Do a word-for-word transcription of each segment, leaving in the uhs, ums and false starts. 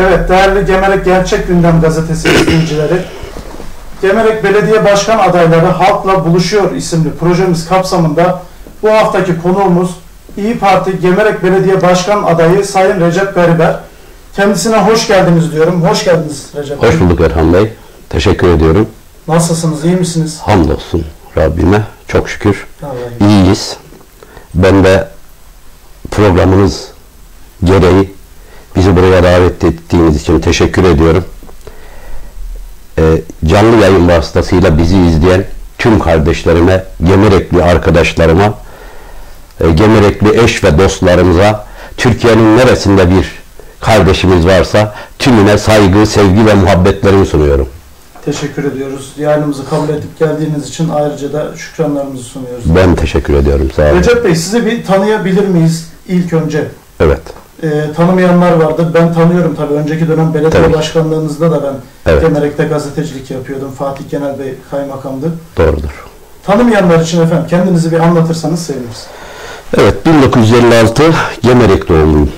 Evet, değerli Gemerek Gerçek Gündem Gazetesi izleyicileri, Gemerek Belediye Başkan Adayları Halkla Buluşuyor isimli projemiz kapsamında bu haftaki konuğumuz İyi Parti Gemerek Belediye Başkan Adayı Sayın Recep Gariber. Kendisine hoş geldiniz diyorum. Hoş geldiniz Recep Bey. Hoş bulduk Erhan Bey. Teşekkür ediyorum. Nasılsınız? İyi misiniz? Hamdolsun Rabbime. Çok şükür. Vallahi. İyiyiz. Ben de programınız gereği bizi buraya davet ettiğiniz için teşekkür ediyorum. Ee, canlı yayın vasıtasıyla bizi izleyen tüm kardeşlerime, Gemerekli arkadaşlarıma, e, Gemerekli eş ve dostlarımıza, Türkiye'nin neresinde bir kardeşimiz varsa tümüne saygı, sevgi ve muhabbetlerimi sunuyorum. Teşekkür ediyoruz. Yayınımızı kabul edip geldiğiniz için ayrıca da şükranlarımızı sunuyoruz. Ben teşekkür ediyorum. Sağ olun. Recep Bey, sizi bir tanıyabilir miyiz ilk önce? Evet. E, tanımayanlar vardır. Ben tanıyorum tabii. Önceki dönem belediye Tabii. başkanlığınızda da ben Evet. Gemerek'te gazetecilik yapıyordum. Fatih Genel Bey kaymakamdı. Doğrudur. Tanımayanlar için efendim kendinizi bir anlatırsanız seviniriz. Evet, bin dokuz yüz elli altı Gemerek doğumluyum.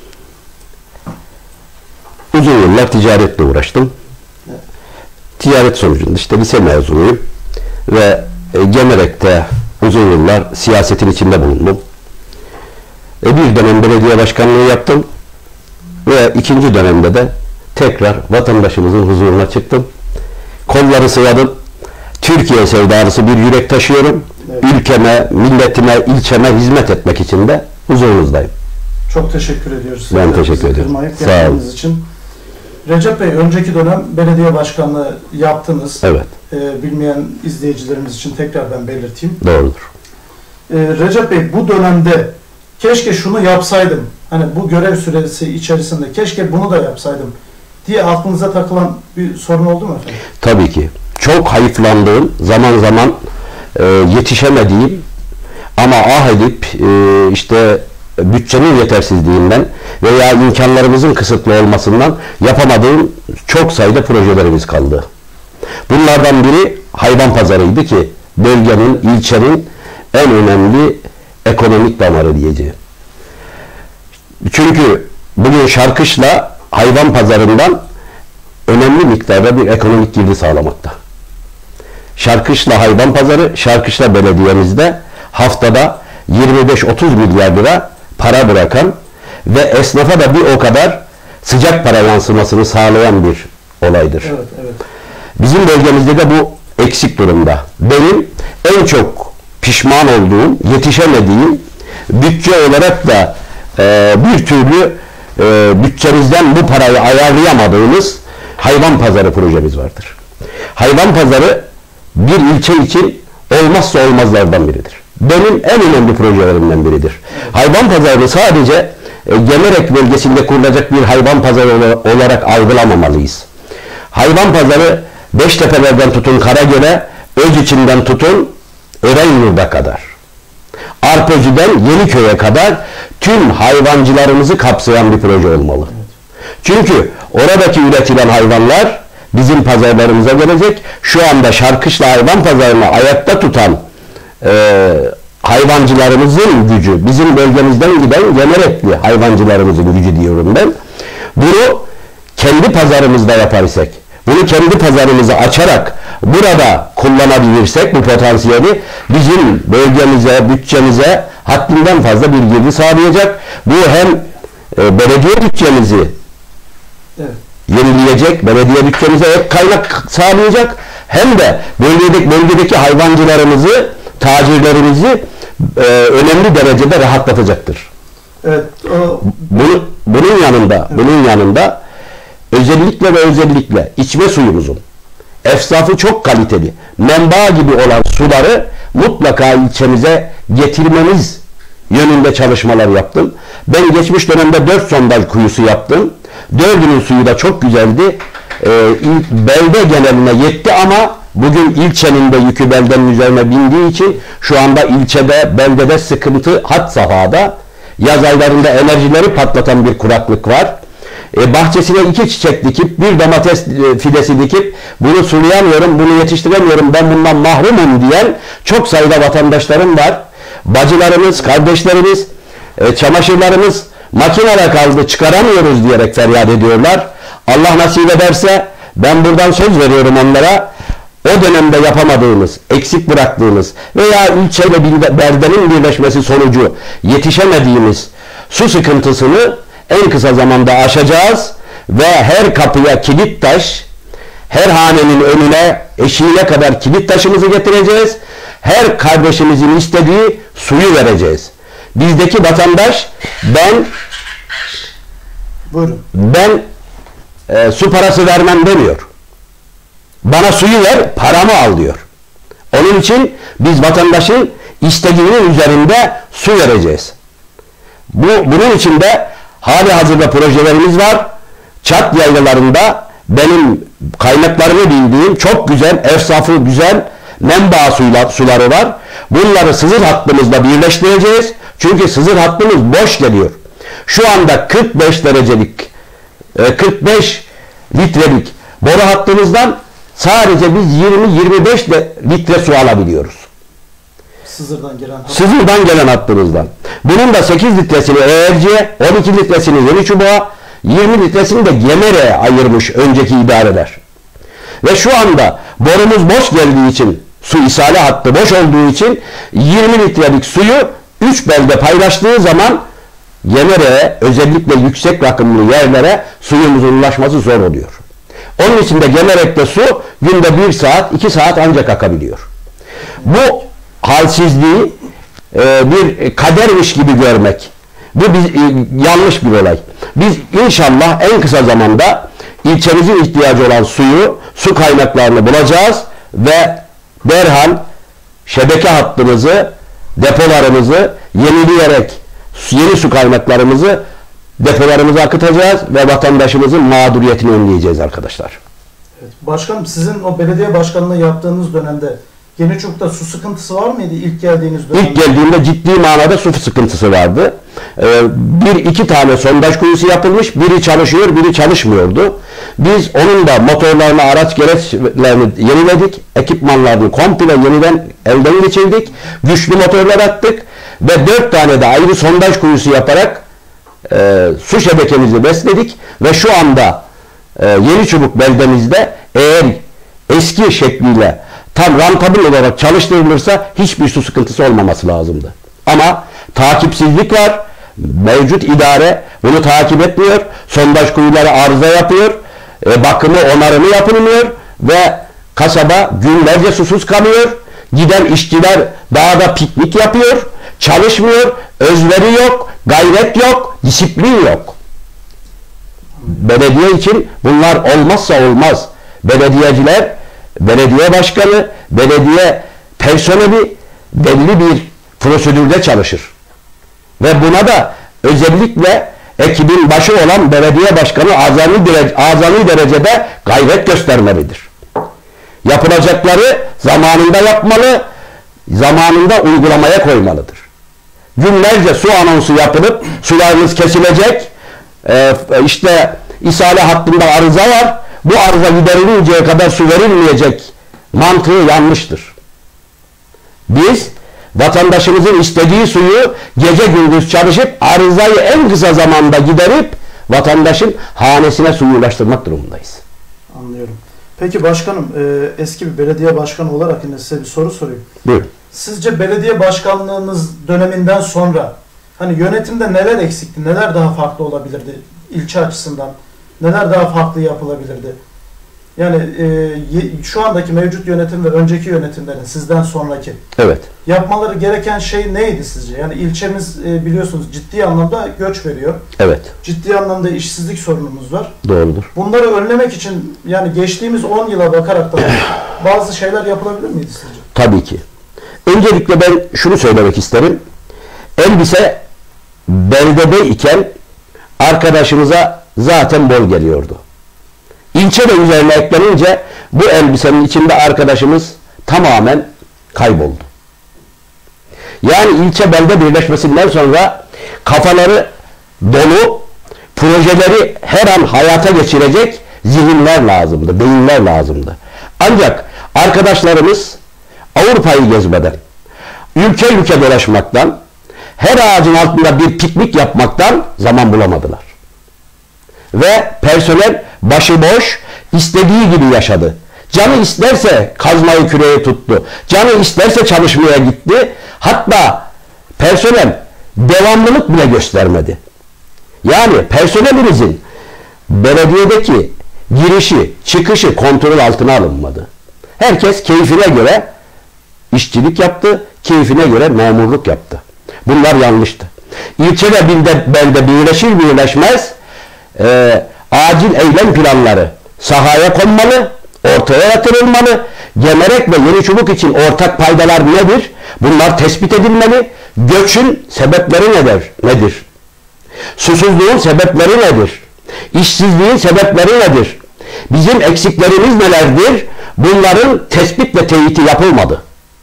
Uzun yıllar ticaretle uğraştım. Evet. Ticaret sonucunda işte lise mezunuyum. Ve e, Gemerek'te uzun yıllar siyasetin içinde bulundum. E, bir dönem belediye başkanlığı yaptım. Ve ikinci dönemde de tekrar vatandaşımızın huzuruna çıktım. Kolları sıvadım. Türkiye sevdalısı bir yürek taşıyorum. Evet. Ülkeme, milletime, ilçeme hizmet etmek için de huzurunuzdayım. Çok teşekkür ediyoruz. Ben teşekkür ediyorum. Kırmayıp Sağ olun. geldiğiniz için. Recep Bey, önceki dönem belediye başkanlığı yaptınız. Evet. Ee, bilmeyen izleyicilerimiz için tekrar ben belirteyim. Doğrudur. Ee, Recep Bey, bu dönemde keşke şunu yapsaydım, hani bu görev süresi içerisinde keşke bunu da yapsaydım diye aklınıza takılan bir sorun oldu mu efendim? Tabii ki. Çok hayıflandığım, zaman zaman e, yetişemediğim ama ah edip e, işte bütçenin yetersizliğinden veya imkanlarımızın kısıtlı olmasından yapamadığım çok sayıda projelerimiz kaldı. Bunlardan biri hayvan pazarıydı ki bölgenin, ilçenin en önemli ekonomik damarı diyeceğim. Çünkü bugün Şarkışla hayvan pazarından önemli miktarda bir ekonomik girdi sağlamakta. Şarkışla hayvan pazarı, Şarkışla belediyemizde haftada yirmi beş otuz milyar lira para bırakan ve esnafa da bir o kadar sıcak para yansımasını sağlayan bir olaydır. Evet, evet. Bizim bölgemizde de bu eksik durumda. Benim en çok pişman olduğum, yetişemediğim, bütçe olarak da e, bir türlü e, bütçemizden bu parayı ayarlayamadığımız hayvan pazarı projemiz vardır. Hayvan pazarı bir ilçe için olmazsa olmazlardan biridir. Benim en önemli projelerimden biridir. Hayvan pazarını sadece e, Gemerek bölgesinde kurulacak bir hayvan pazarı olarak algılamamalıyız. Hayvan pazarı Beştepe'lerden tutun Karagöl'e, Özüçim'den tutun Erenyurt'a kadar, Arpözü'den Yeniköy'e kadar tüm hayvancılarımızı kapsayan bir proje olmalı. Çünkü oradaki üretilen hayvanlar bizim pazarlarımıza gelecek. Şu anda Şarkışla hayvan pazarını ayakta tutan e, hayvancılarımızın gücü, bizim bölgemizden giden Gemerekli hayvancılarımızın gücü diyorum ben. Bunu kendi pazarımızda yaparsak, bunu kendi pazarımızı açarak burada kullanabilirsek bu potansiyeli bizim bölgemize, bütçemize haddinden fazla bir girdi sağlayacak. Bu hem e, belediye bütçemizi Evet. yenileyecek, belediye bütçemize ek kaynak sağlayacak, hem de bölgedeki, bölgedeki hayvancılarımızı, tacirlerimizi e, önemli derecede rahatlatacaktır. Evet. O... Bunu, bunun yanında, evet. bunun yanında özellikle ve özellikle içme suyumuzun efsafı çok kaliteli, menba gibi olan suları mutlaka ilçemize getirmemiz yönünde çalışmalar yaptım. Ben geçmiş dönemde dört sondaj kuyusu yaptım. Dördünün suyu da çok güzeldi. Ee, belde geneline yetti ama bugün ilçenin de yükü beldenin üzerine bindiği için şu anda ilçede, beldede sıkıntı had safhada. Yaz aylarında enerjileri patlatan bir kuraklık var. E, bahçesine iki çiçek dikip, bir domates e, fidesi dikip bunu sulayamıyorum, bunu yetiştiremiyorum, ben bundan mahrumum diyen çok sayıda vatandaşlarım var. Bacılarımız, kardeşlerimiz, e, çamaşırlarımız makinede kaldı, çıkaramıyoruz diyerek feryat ediyorlar. Allah nasip ederse ben buradan söz veriyorum onlara, o dönemde yapamadığımız, eksik bıraktığımız veya ilçeyle beldenin birleşmesi sonucu yetişemediğimiz su sıkıntısını en kısa zamanda aşacağız ve her kapıya kilit taş, her hanenin önüne, eşiğine kadar kilit taşımızı getireceğiz. Her kardeşimizin istediği suyu vereceğiz. Bizdeki vatandaş ben Buyurun. ben e, su parası vermem demiyor. Bana suyu ver, paramı al diyor. Onun için biz vatandaşın istediğinin üzerinde su vereceğiz. Bu, bunun için de hali hazırda projelerimiz var. Çat yaylalarında benim kaynaklarını bildiğim çok güzel, efsafı güzel menba suyla, suları var. Bunları Sızır hattımızla birleştireceğiz. Çünkü Sızır hattımız boş geliyor. Şu anda kırk beş derecelik, kırk beş litrelik boru hattımızdan sadece biz yirmi yirmi beş litre su alabiliyoruz. Sızır'dan gelen hattı. Sızır'dan gelen hattımızdan. Bunun da sekiz litresini Eğerci'ye, on iki litresini Yeniçubuk'a, yirmi litresini de Gemere'ye ayırmış önceki idareler. Ve şu anda borumuz boş geldiği için, su ishale hattı boş olduğu için yirmi litrelik suyu üç belde paylaştığı zaman Gemere'ye, özellikle yüksek rakımlı yerlere suyumuzun ulaşması zor oluyor. Onun için de Gemerek'te su günde bir saat, iki saat ancak akabiliyor. Bu halsizliği e, bir kadermiş gibi görmek, bu biz, e, yanlış bir olay. Biz inşallah en kısa zamanda ilçemizin ihtiyacı olan suyu, su kaynaklarını bulacağız ve derhal şebeke hattımızı, depolarımızı yenileyerek yeni su kaynaklarımızı depolarımıza akıtacağız ve vatandaşımızın mağduriyetini önleyeceğiz arkadaşlar. Evet. Başkanım, sizin o belediye başkanlığı yaptığınız dönemde Yeniçubuk'ta su sıkıntısı var mıydı ilk geldiğiniz dönemde? İlk geldiğimde ciddi manada su sıkıntısı vardı. Ee, bir iki tane sondaj kuyusu yapılmış, biri çalışıyor, biri çalışmıyordu. Biz onun da motorlarını, araç gereçlerini yeniledik, ekipmanlarını komple yeniden elden geçirdik, güçlü motorlar attık ve dört tane de ayrı sondaj kuyusu yaparak e, su şebekemizi besledik ve şu anda e, Yeniçubuk beldemizde eğer eski şekliyle tam rantabil olarak çalıştırılırsa hiçbir su sıkıntısı olmaması lazımdı. Ama takipsizlik var. Mevcut idare bunu takip etmiyor. Sondaj kuyuları arıza yapıyor. E, bakımı, onarımı yapılmıyor ve kasaba günlerce susuz kalıyor. Giden işçiler dağda piknik yapıyor. Çalışmıyor. Özveri yok. Gayret yok. Disiplin yok. Belediye için bunlar olmazsa olmaz. Belediyeciler, belediye başkanı, belediye personeli belli bir prosedürde çalışır. Ve buna da özellikle ekibin başı olan belediye başkanı azami, derece, azami derecede gayret göstermelidir. Yapılacakları zamanında yapmalı, zamanında uygulamaya koymalıdır. Günlerce su anonsu yapılıp sularınız kesilecek, ee, işte ishale hattında arıza var, bu arıza giderilinceye kadar su verilmeyecek mantığı yanlıştır. Biz vatandaşımızın istediği suyu gece gündüz çalışıp arızayı en kısa zamanda giderip vatandaşın hanesine suyu ulaştırmak durumundayız. Anlıyorum. Peki başkanım, e, eski bir belediye başkanı olarak yine size bir soru sorayım. Buyurun. Sizce belediye başkanlığınız döneminden sonra hani yönetimde neler eksikti, neler daha farklı olabilirdi ilçe açısından, neler daha farklı yapılabilirdi? Yani e, şu andaki mevcut yönetim ve önceki yönetimlerin sizden sonraki Evet. yapmaları gereken şey neydi sizce? Yani ilçemiz e, biliyorsunuz ciddi anlamda göç veriyor. Evet. Ciddi anlamda işsizlik sorunumuz var. Doğrudur. Bunları önlemek için yani geçtiğimiz on yıla bakarak da bazı şeyler yapılabilir miydi sizce? Tabii ki. Öncelikle ben şunu söylemek isterim. Elbise beldede iken arkadaşımıza zaten bol geliyordu. İlçe de üzerine eklenince bu elbisenin içinde arkadaşımız tamamen kayboldu. Yani ilçe belde birleşmesinden sonra kafaları dolu, projeleri her an hayata geçirecek zihinler lazımdı, beyinler lazımdı. Ancak arkadaşlarımız Avrupa'yı gezmeden, ülke ülke dolaşmaktan, her ağacın altında bir piknik yapmaktan zaman bulamadılar. Ve personel başıboş, istediği gibi yaşadı. Canı isterse kazmayı küreğe tuttu. Canı isterse çalışmaya gitti. Hatta personel devamlılık bile göstermedi. Yani personelimizin belediyedeki girişi, çıkışı kontrol altına alınmadı. Herkes keyfine göre işçilik yaptı, keyfine göre memurluk yaptı. Bunlar yanlıştı. İlçe ve belde birleşir birleşmez e, acil eylem planları sahaya konmalı, ortaya yatırılmalı. Gemerek ve Yeniçubuk için ortak paydalar nedir? Bunlar tespit edilmeli. Göçün sebepleri nedir? Nedir? Susuzluğun sebepleri nedir? İşsizliğin sebepleri nedir? Bizim eksiklerimiz nelerdir? Bunların tespit ve teyiti yapılmadı.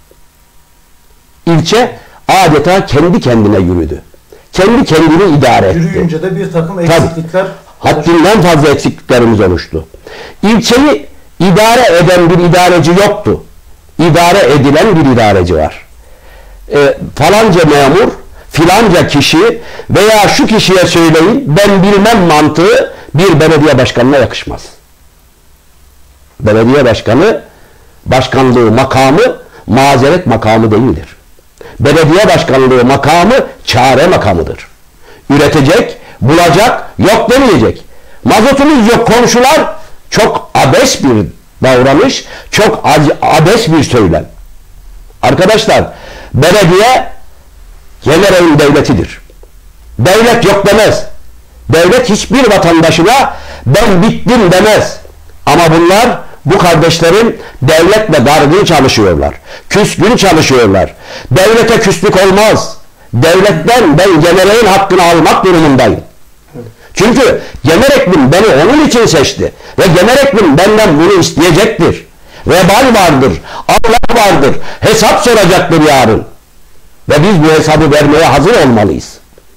İlçe adeta kendi kendine yürüdü. Kendi kendini idare etti. Yürüyünce de bir takım eksiklikler... Tabii, haddinden fazla eksikliklerimiz oluştu. İlçeyi idare eden bir idareci yoktu. İdare edilen bir idareci var. E, falanca memur, filanca kişi veya şu kişiye söyleyin ben bilmem mantığı bir belediye başkanına yakışmaz. Belediye başkanı başkanlığı makamı mazeret makamı değildir. Belediye başkanlığı makamı çare makamıdır. Üretecek, bulacak, yok demeyecek. Mazotumuz yok komşular, çok abes bir davranış, çok abes bir söylem. Arkadaşlar, belediye Yemereğin devletidir. Devlet yok demez. Devlet hiçbir vatandaşına ben bittim demez. Ama bunlar, bu kardeşlerin devletle dargın çalışıyorlar. Küskün çalışıyorlar. Devlete küslük olmaz. Devletten ben Gemerek'in hakkını almak durumundayım. Çünkü Gemereklim beni onun için seçti. Ve Gemereklim benden bunu isteyecektir. Vebal vardır. Allah vardır. Hesap soracaktır yarın. Ve biz bu hesabı vermeye hazır olmalıyız.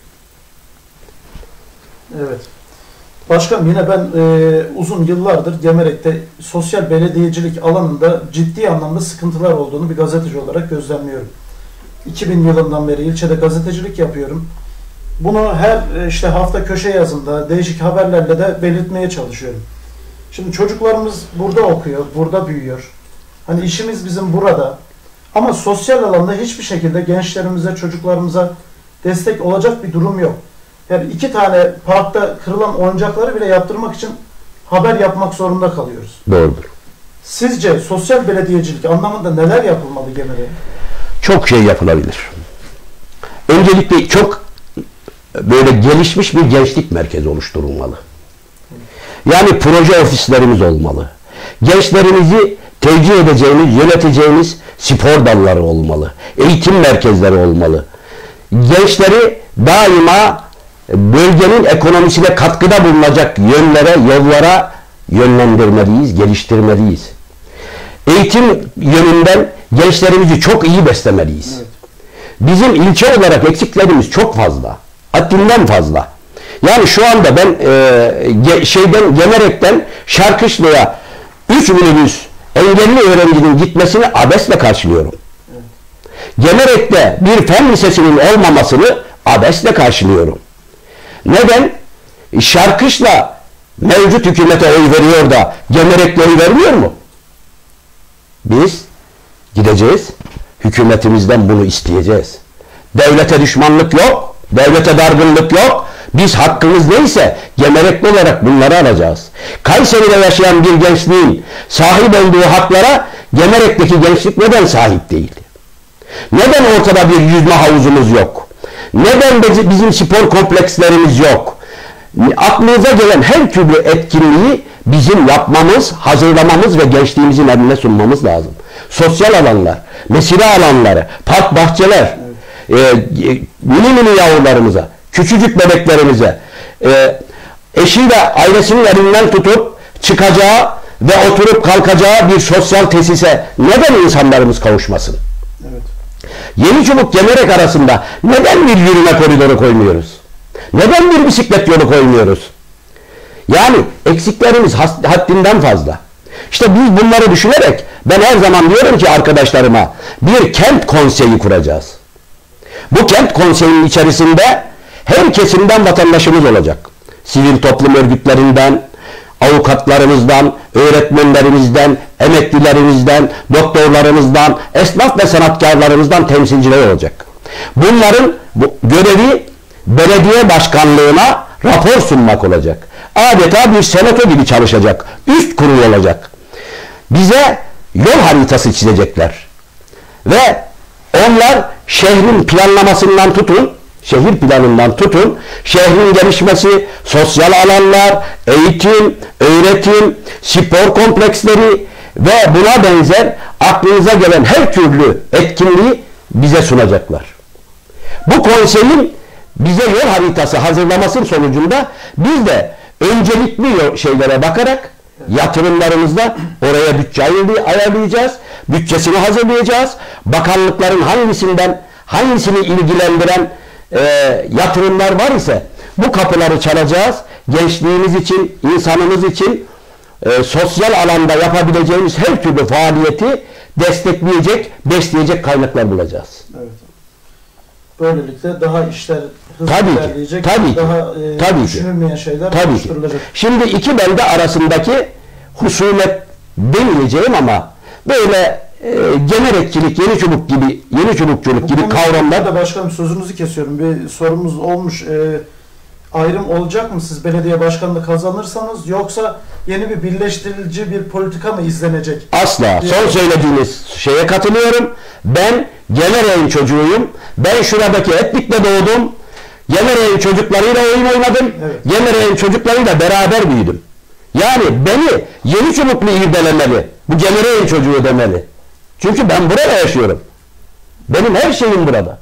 Evet. Başkanım yine ben e, uzun yıllardır Gemerek'te sosyal belediyecilik alanında ciddi anlamda sıkıntılar olduğunu bir gazeteci olarak gözlemliyorum. iki bin yılından beri ilçede gazetecilik yapıyorum. Bunu her işte hafta köşe yazımda, değişik haberlerle de belirtmeye çalışıyorum. Şimdi çocuklarımız burada okuyor, burada büyüyor. Hani işimiz bizim burada. Ama sosyal alanda hiçbir şekilde gençlerimize, çocuklarımıza destek olacak bir durum yok. Yani iki tane parkta kırılan oyuncakları bile yaptırmak için haber yapmak zorunda kalıyoruz. Doğrudur. Sizce sosyal belediyecilik anlamında neler yapılmalı Gemerek'e? Çok şey yapılabilir. Öncelikle çok böyle gelişmiş bir gençlik merkezi oluşturulmalı. Yani proje ofislerimiz olmalı. Gençlerimizi tevcih edeceğimiz, yöneteceğimiz spor dalları olmalı. Eğitim merkezleri olmalı. Gençleri daima bölgenin ekonomisine katkıda bulunacak yönlere, yollara yönlendirmeliyiz, geliştirmeliyiz. Eğitim yönünden gençlerimizi çok iyi beslemeliyiz. Evet. Bizim ilçe olarak eksiklerimiz çok fazla. Haddinden fazla. Yani şu anda ben e, şeyden Gemerek'ten Şarkışlı'ya üç minibüs engelli öğrencinin gitmesini abesle karşılıyorum. Evet. Gemerek'te bir fen lisesinin olmamasını abesle karşılıyorum. Neden? Şarkışla mevcut hükümete oy veriyor da Gemerek'le oy vermiyor mu? Biz gideceğiz, hükümetimizden bunu isteyeceğiz. Devlete düşmanlık yok, devlete dargınlık yok. Biz hakkımız neyse Gemerekli olarak bunları alacağız. Kayseri'de yaşayan bir gençliğin sahip olduğu haklara Gemerek'teki gençlik neden sahip değil? Neden ortada bir yüzme havuzumuz yok? Neden bizim spor komplekslerimiz yok? Aklınıza gelen her türlü etkinliği bizim yapmamız, hazırlamamız ve gençliğimizin eline sunmamız lazım. Sosyal alanlar, mesire alanları, park bahçeler, evet. e, mini mini yavrularımıza, küçücük bebeklerimize, e, eşiyle ailesinin elinden tutup çıkacağı ve oturup kalkacağı bir sosyal tesise neden insanlarımız kavuşmasın? Evet. Yeniçubuk Gemerek arasında neden bir yürüme koridoru koymuyoruz? Neden bir bisiklet yolu koymuyoruz? Yani eksiklerimiz haddinden fazla. İşte biz bunları düşünerek ben her zaman diyorum ki arkadaşlarıma bir kent konseyi kuracağız. Bu kent konseyinin içerisinde her kesimden vatandaşımız olacak. Sivil toplum örgütlerinden, avukatlarımızdan, öğretmenlerimizden, emeklilerimizden, doktorlarımızdan, esnaf ve sanatkarlarımızdan temsilciler olacak. Bunların bu görevi belediye başkanlığına rapor sunmak olacak. Adeta bir senato gibi çalışacak. Üst kurul olacak. Bize yol haritası çizecekler. Ve onlar şehrin planlamasından tutun, şehir planından tutun, şehrin gelişmesi, sosyal alanlar, eğitim, öğretim, spor kompleksleri ve buna benzer aklınıza gelen her türlü etkinliği bize sunacaklar. Bu konseyin bize yol haritası hazırlamasının sonucunda biz de öncelikli şeylere bakarak yatırımlarımızda oraya bütçe ayarlayacağız, bütçesini hazırlayacağız. Bakanlıkların hangisinden, hangisini ilgilendiren e, yatırımlar var ise bu kapıları çalacağız. Gençliğimiz için, insanımız için e, sosyal alanda yapabileceğimiz her türlü faaliyeti destekleyecek, besleyecek kaynaklar bulacağız. Evet. Böylelikle daha işler hızlı tabii ilerleyecek, ki, tabii daha ki, e, tabii düşünülmeyen ki, şeyler tabii oluşturulacak. Ki. Şimdi iki belde arasındaki husumet demeyeceğim ama böyle e, generekçilik, yeni çubuk gibi, yeni çubukçuluk gibi kavramlar. Da başkanım sözünüzü kesiyorum. Bir sorumuz olmuş. E, ayrım olacak mı siz belediye başkanlığı kazanırsanız, yoksa yeni bir birleştirici bir politika mı izlenecek? Asla. Diye. Son söylediğiniz şeye katılıyorum. Ben Generey'in çocuğuyum. Ben şuradaki etnikle doğdum. Generey'in çocuklarıyla oyun oynadım. Evet. Generey'in çocuklarıyla beraber büyüdüm. Yani beni yeni çubuklu irdelemeli. Bu Generey'in çocuğu demeli. Çünkü ben burada yaşıyorum. Benim her şeyim burada.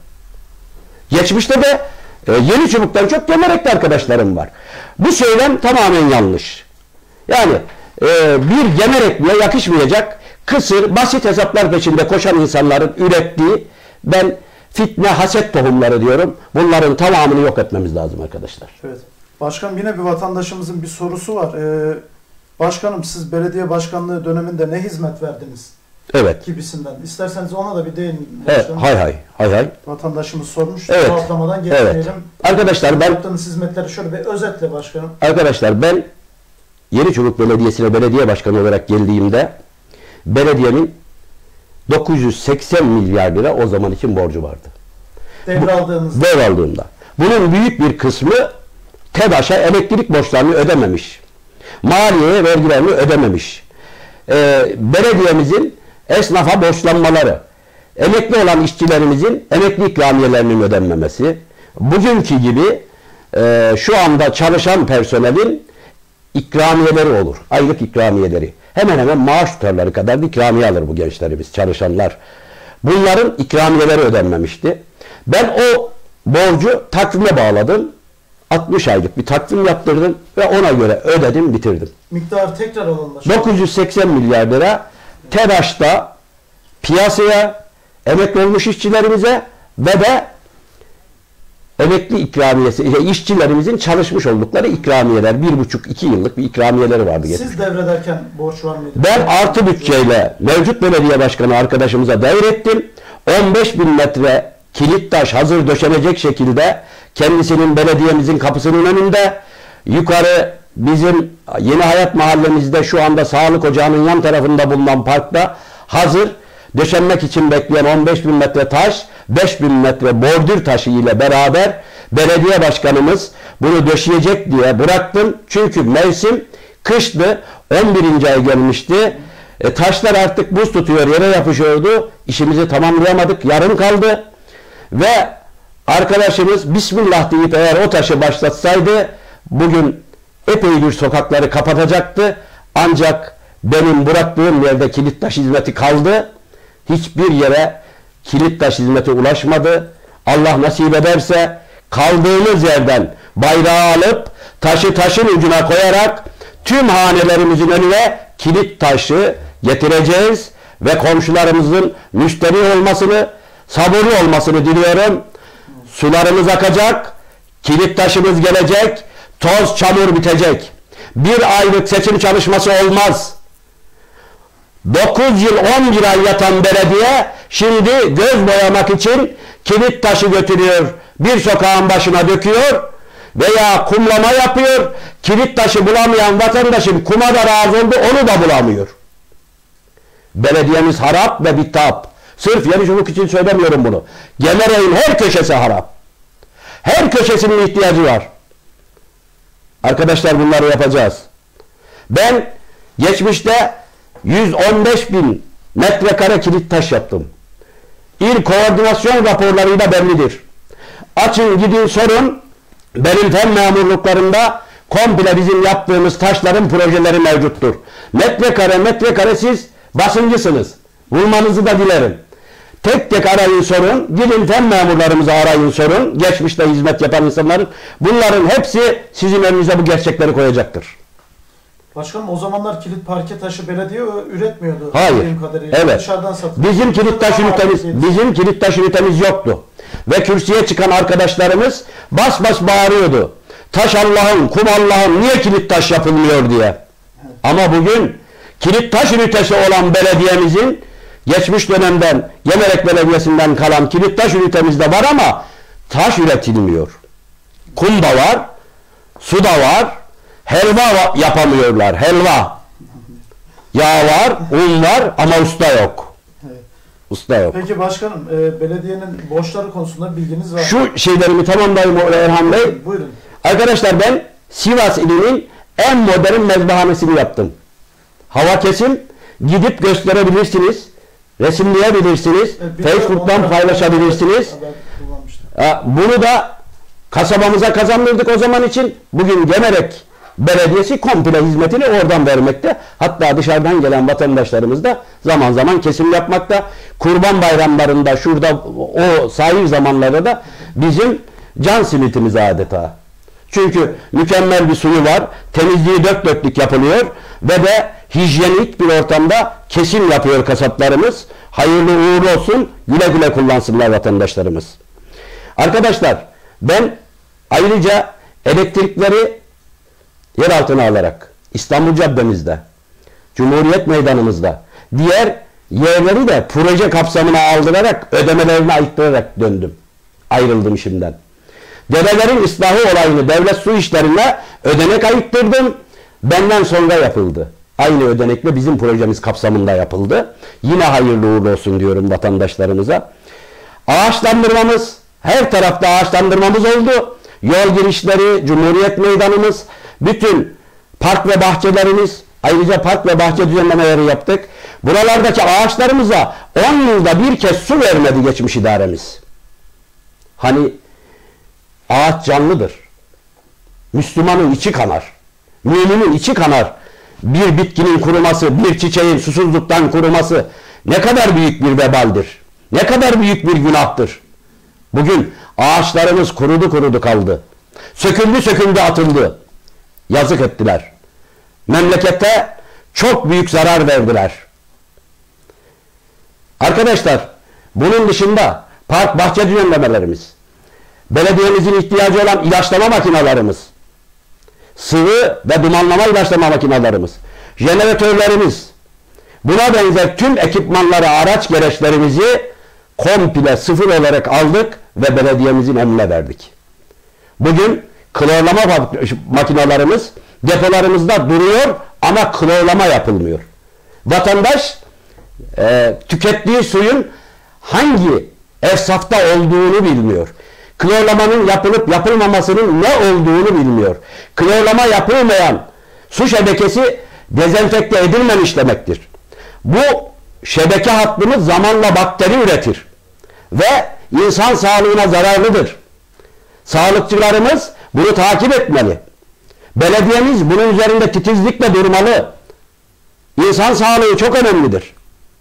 Geçmişte de e, yeni çubuktan çok Generek'te arkadaşlarım var. Bu söylem tamamen yanlış. Yani e, bir Generekli'ye yakışmayacak kısır, basit hesaplar peşinde koşan insanların ürettiği, ben fitne, haset tohumları diyorum. Bunların tamamını yok etmemiz lazım arkadaşlar. Evet. Başkanım, yine bir vatandaşımızın bir sorusu var. Ee, başkanım, siz belediye başkanlığı döneminde ne hizmet verdiniz? Evet. Gibisinden. İsterseniz ona da bir değin. Evet, hay hay. Hay hay. Vatandaşımız sormuş. Evet. Atlamadan geçmeyelim. Evet. Arkadaşlar ben... Yaptığınız hizmetleri şöyle bir özetle başkanım. Arkadaşlar ben Yeniçubuk Belediyesi'ne belediye başkanı olarak geldiğimde belediyenin dokuz yüz seksen milyar lira o zaman için borcu vardı. Devraldığınızda. Devraldığımda. Bunun büyük bir kısmı TEDAŞ'a elektrik borçlarını ödememiş. Maliyeye vergilerini ödememiş. Ee, belediyemizin esnafa borçlanmaları, emekli olan işçilerimizin emekli ikramiyelerinin ödenmemesi, bugünkü gibi e, şu anda çalışan personelin ikramiyeleri olur. Aylık ikramiyeleri. Hemen hemen maaş tutarları kadar bir ikramiye alır bu gençlerimiz, çalışanlar. Bunların ikramiyeleri ödenmemişti. Ben o borcu takvime bağladım. altmış aylık bir takvim yaptırdım ve ona göre ödedim, bitirdim. Miktarı tekrar alalım. dokuz yüz seksen milyar lira TEDAŞ'ta piyasaya, emekli olmuş işçilerimize ve de emekli ikramiyesi, işçilerimizin çalışmış oldukları ikramiyeler, bir buçuk iki yıllık bir ikramiyeleri vardı. Siz geçmiş. devrederken borç var mıydı? Ben artı bütçeyle mevcut belediye başkanı arkadaşımıza devrettim. on beş bin metre kilit taş hazır döşenecek şekilde kendisinin belediyemizin kapısının önünde, yukarı bizim Yeni Hayat mahallemizde şu anda sağlık ocağının yan tarafında bulunan parkta hazır döşenmek için bekleyen on beş bin metre taş, beş bin metre bordür taşı ile beraber belediye başkanımız bunu döşeyecek diye bıraktım. Çünkü mevsim kıştı, on birinci ay gelmişti. E, taşlar artık buz tutuyor, yere yapışıyordu. İşimizi tamamlayamadık, yarım kaldı. Ve arkadaşımız Bismillah deyip eğer o taşı başlatsaydı bugün epey bir sokakları kapatacaktı. Ancak benim bıraktığım yerde kilit taş hizmeti kaldı. Hiçbir yere kilit taş hizmeti ulaşmadı. Allah nasip ederse kaldığımız yerden bayrağı alıp taşı taşın ucuna koyarak tüm hanelerimizin önüne kilit taşı getireceğiz ve komşularımızın müşteri olmasını, sabırlı olmasını diliyorum. Sularımız akacak, kilit taşımız gelecek, toz çamur bitecek. Bir aylık seçim çalışması olmaz. dokuz yıl on bir ay yatan belediye şimdi göz boyamak için kilit taşı götürüyor, bir sokağın başına döküyor. veya kumlama yapıyor. Kilit taşı bulamayan vatandaşın kuma da razı oldu, onu da bulamıyor. Belediyemiz harap ve bittap. Sırf Yenicuruk için söylemiyorum bunu. Gemerek'in her köşesi harap. Her köşesinin ihtiyacı var. Arkadaşlar bunları yapacağız. Ben geçmişte yüz on beş bin metrekare kilit taş yaptım. İl koordinasyon raporlarıyla bellidir. Açın gidin sorun. Benim fen memurluklarında komple bizim yaptığımız taşların projeleri mevcuttur. Metrekare metrekare siz basıncısınız. Bulmanızı da dilerim. Tek tek arayın sorun. Gidin fen memurlarımızı arayın sorun. Geçmişte hizmet yapan insanların. Bunların hepsi sizin önünüze bu gerçekleri koyacaktır. Başkanım o zamanlar kilit parke taşı belediye üretmiyordu. Hayır. Evet. Dışarıdan satılıyor. Bizim kilit taş ünitemiz, bizim kilit taş ünitemiz yoktu. Ve kürsüye çıkan arkadaşlarımız bas bas bağırıyordu. Taş Allah'ın, kum Allah'ın, niye kilit taş yapılmıyor diye. Evet. Ama bugün kilit taş ünitesi olan belediyemizin geçmiş dönemden Gemerek Belediyesi'nden kalan kilit taş ünitemizde var ama taş üretilmiyor. Kum da var, su da var, helva yapamıyorlar, helva. Yağ var, un var ama usta yok. Evet. Usta yok. Peki başkanım, e, belediyenin borçları konusunda bilginiz var mı? Şu şeylerimi tamamlayayım Erhan Bey. Buyurun. Arkadaşlar ben Sivas ilinin en modern mezbahanesini yaptım. Hava kesim, gidip gösterebilirsiniz, resimleyebilirsiniz, evet, Facebook'tan paylaşabilirsiniz. Bunu da kasabamıza kazandırdık o zaman için. Bugün Gemerek Belediyesi komple hizmetini oradan vermekte. Hatta dışarıdan gelen vatandaşlarımız da zaman zaman kesim yapmakta. Kurban bayramlarında şurada o sahil zamanlarda da bizim can simitimiz adeta. Çünkü mükemmel bir suyu var. Temizliği dört dörtlük yapılıyor ve de hijyenik bir ortamda kesim yapıyor kasaplarımız. Hayırlı uğurlu olsun. Güle güle kullansınlar vatandaşlarımız. Arkadaşlar ben ayrıca elektrikleri yer altına alarak İstanbul Caddemizde, Cumhuriyet Meydanımızda, diğer yerleri de proje kapsamına aldırarak ödemelerini ayıktırarak döndüm. Ayrıldım işimden. Develerin ıslahı olayını devlet su işlerine ödenek ayıktırdım. Benden sonra yapıldı. Aynı ödenekle bizim projemiz kapsamında yapıldı. Yine hayırlı uğurlu olsun diyorum vatandaşlarımıza. Ağaçlandırmamız, her tarafta ağaçlandırmamız oldu. Yol girişleri, Cumhuriyet Meydanımız, bütün park ve bahçelerimiz, ayrıca park ve bahçe düzenlemeleri yaptık. Buralardaki ağaçlarımıza on yılda bir kez su vermedi geçmiş idaremiz. Hani ağaç canlıdır. Müslümanın içi kanar. Müminin içi kanar. Bir bitkinin kuruması, bir çiçeğin susuzluktan kuruması ne kadar büyük bir vebaldir. Ne kadar büyük bir günahtır. Bugün ağaçlarımız kurudu kurudu kaldı. Söküldü söküldü atıldı. Yazık ettiler. Memlekete çok büyük zarar verdiler. Arkadaşlar bunun dışında park bahçe düzenlemelerimiz, belediyemizin ihtiyacı olan ilaçlama makinalarımız, sıvı ve dumanlama ilaçlama makinalarımız, jeneratörlerimiz, buna benzer tüm ekipmanları, araç gereçlerimizi komple sıfır olarak aldık ve belediyemizin emrine verdik. Bugün klorlama makinalarımız depolarımızda duruyor ama klorlama yapılmıyor. Vatandaş e, tükettiği suyun hangi efsafta olduğunu bilmiyor. Klorlamanın yapılıp yapılmamasının ne olduğunu bilmiyor. Klorlama yapılmayan su şebekesi dezenfekte edilmemiş demektir. Bu şebeke hattımız zamanla bakteri üretir ve insan sağlığına zararlıdır. Sağlıkçılarımız bunu takip etmeli. Belediyemiz bunun üzerinde titizlikle durmalı. İnsan sağlığı çok önemlidir.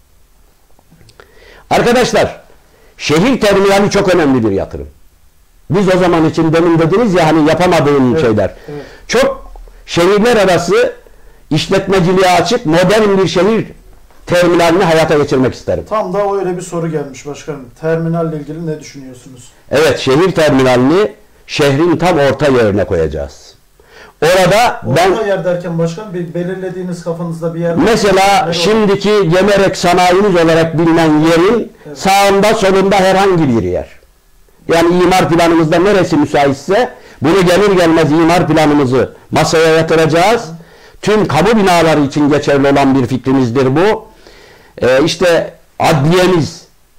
Arkadaşlar, şehir terminali çok önemli bir yatırım. Biz o zaman için demin dediniz ya hani yapamadığım evet, şeyler. Evet. Çok şehirler arası işletmeciliğe açık modern bir şehir terminalini hayata geçirmek isterim. Tam da öyle bir soru gelmiş başkanım. Terminalle ilgili ne düşünüyorsunuz? Evet, şehir terminalini şehrin tam orta yerine koyacağız. Orada orta ben... Orta yer derken başkan bir belirlediğiniz kafanızda bir yer... Mesela şimdiki olur? Gemerek sanayimiz olarak bilinen yerin evet, sağında solunda herhangi bir yer. Yani imar planımızda neresi müsaitse Bunu gelir gelmez imar planımızı masaya yatıracağız. Tüm kamu binaları için geçerli olan bir fikrimizdir bu. Ee, işte adliyemiz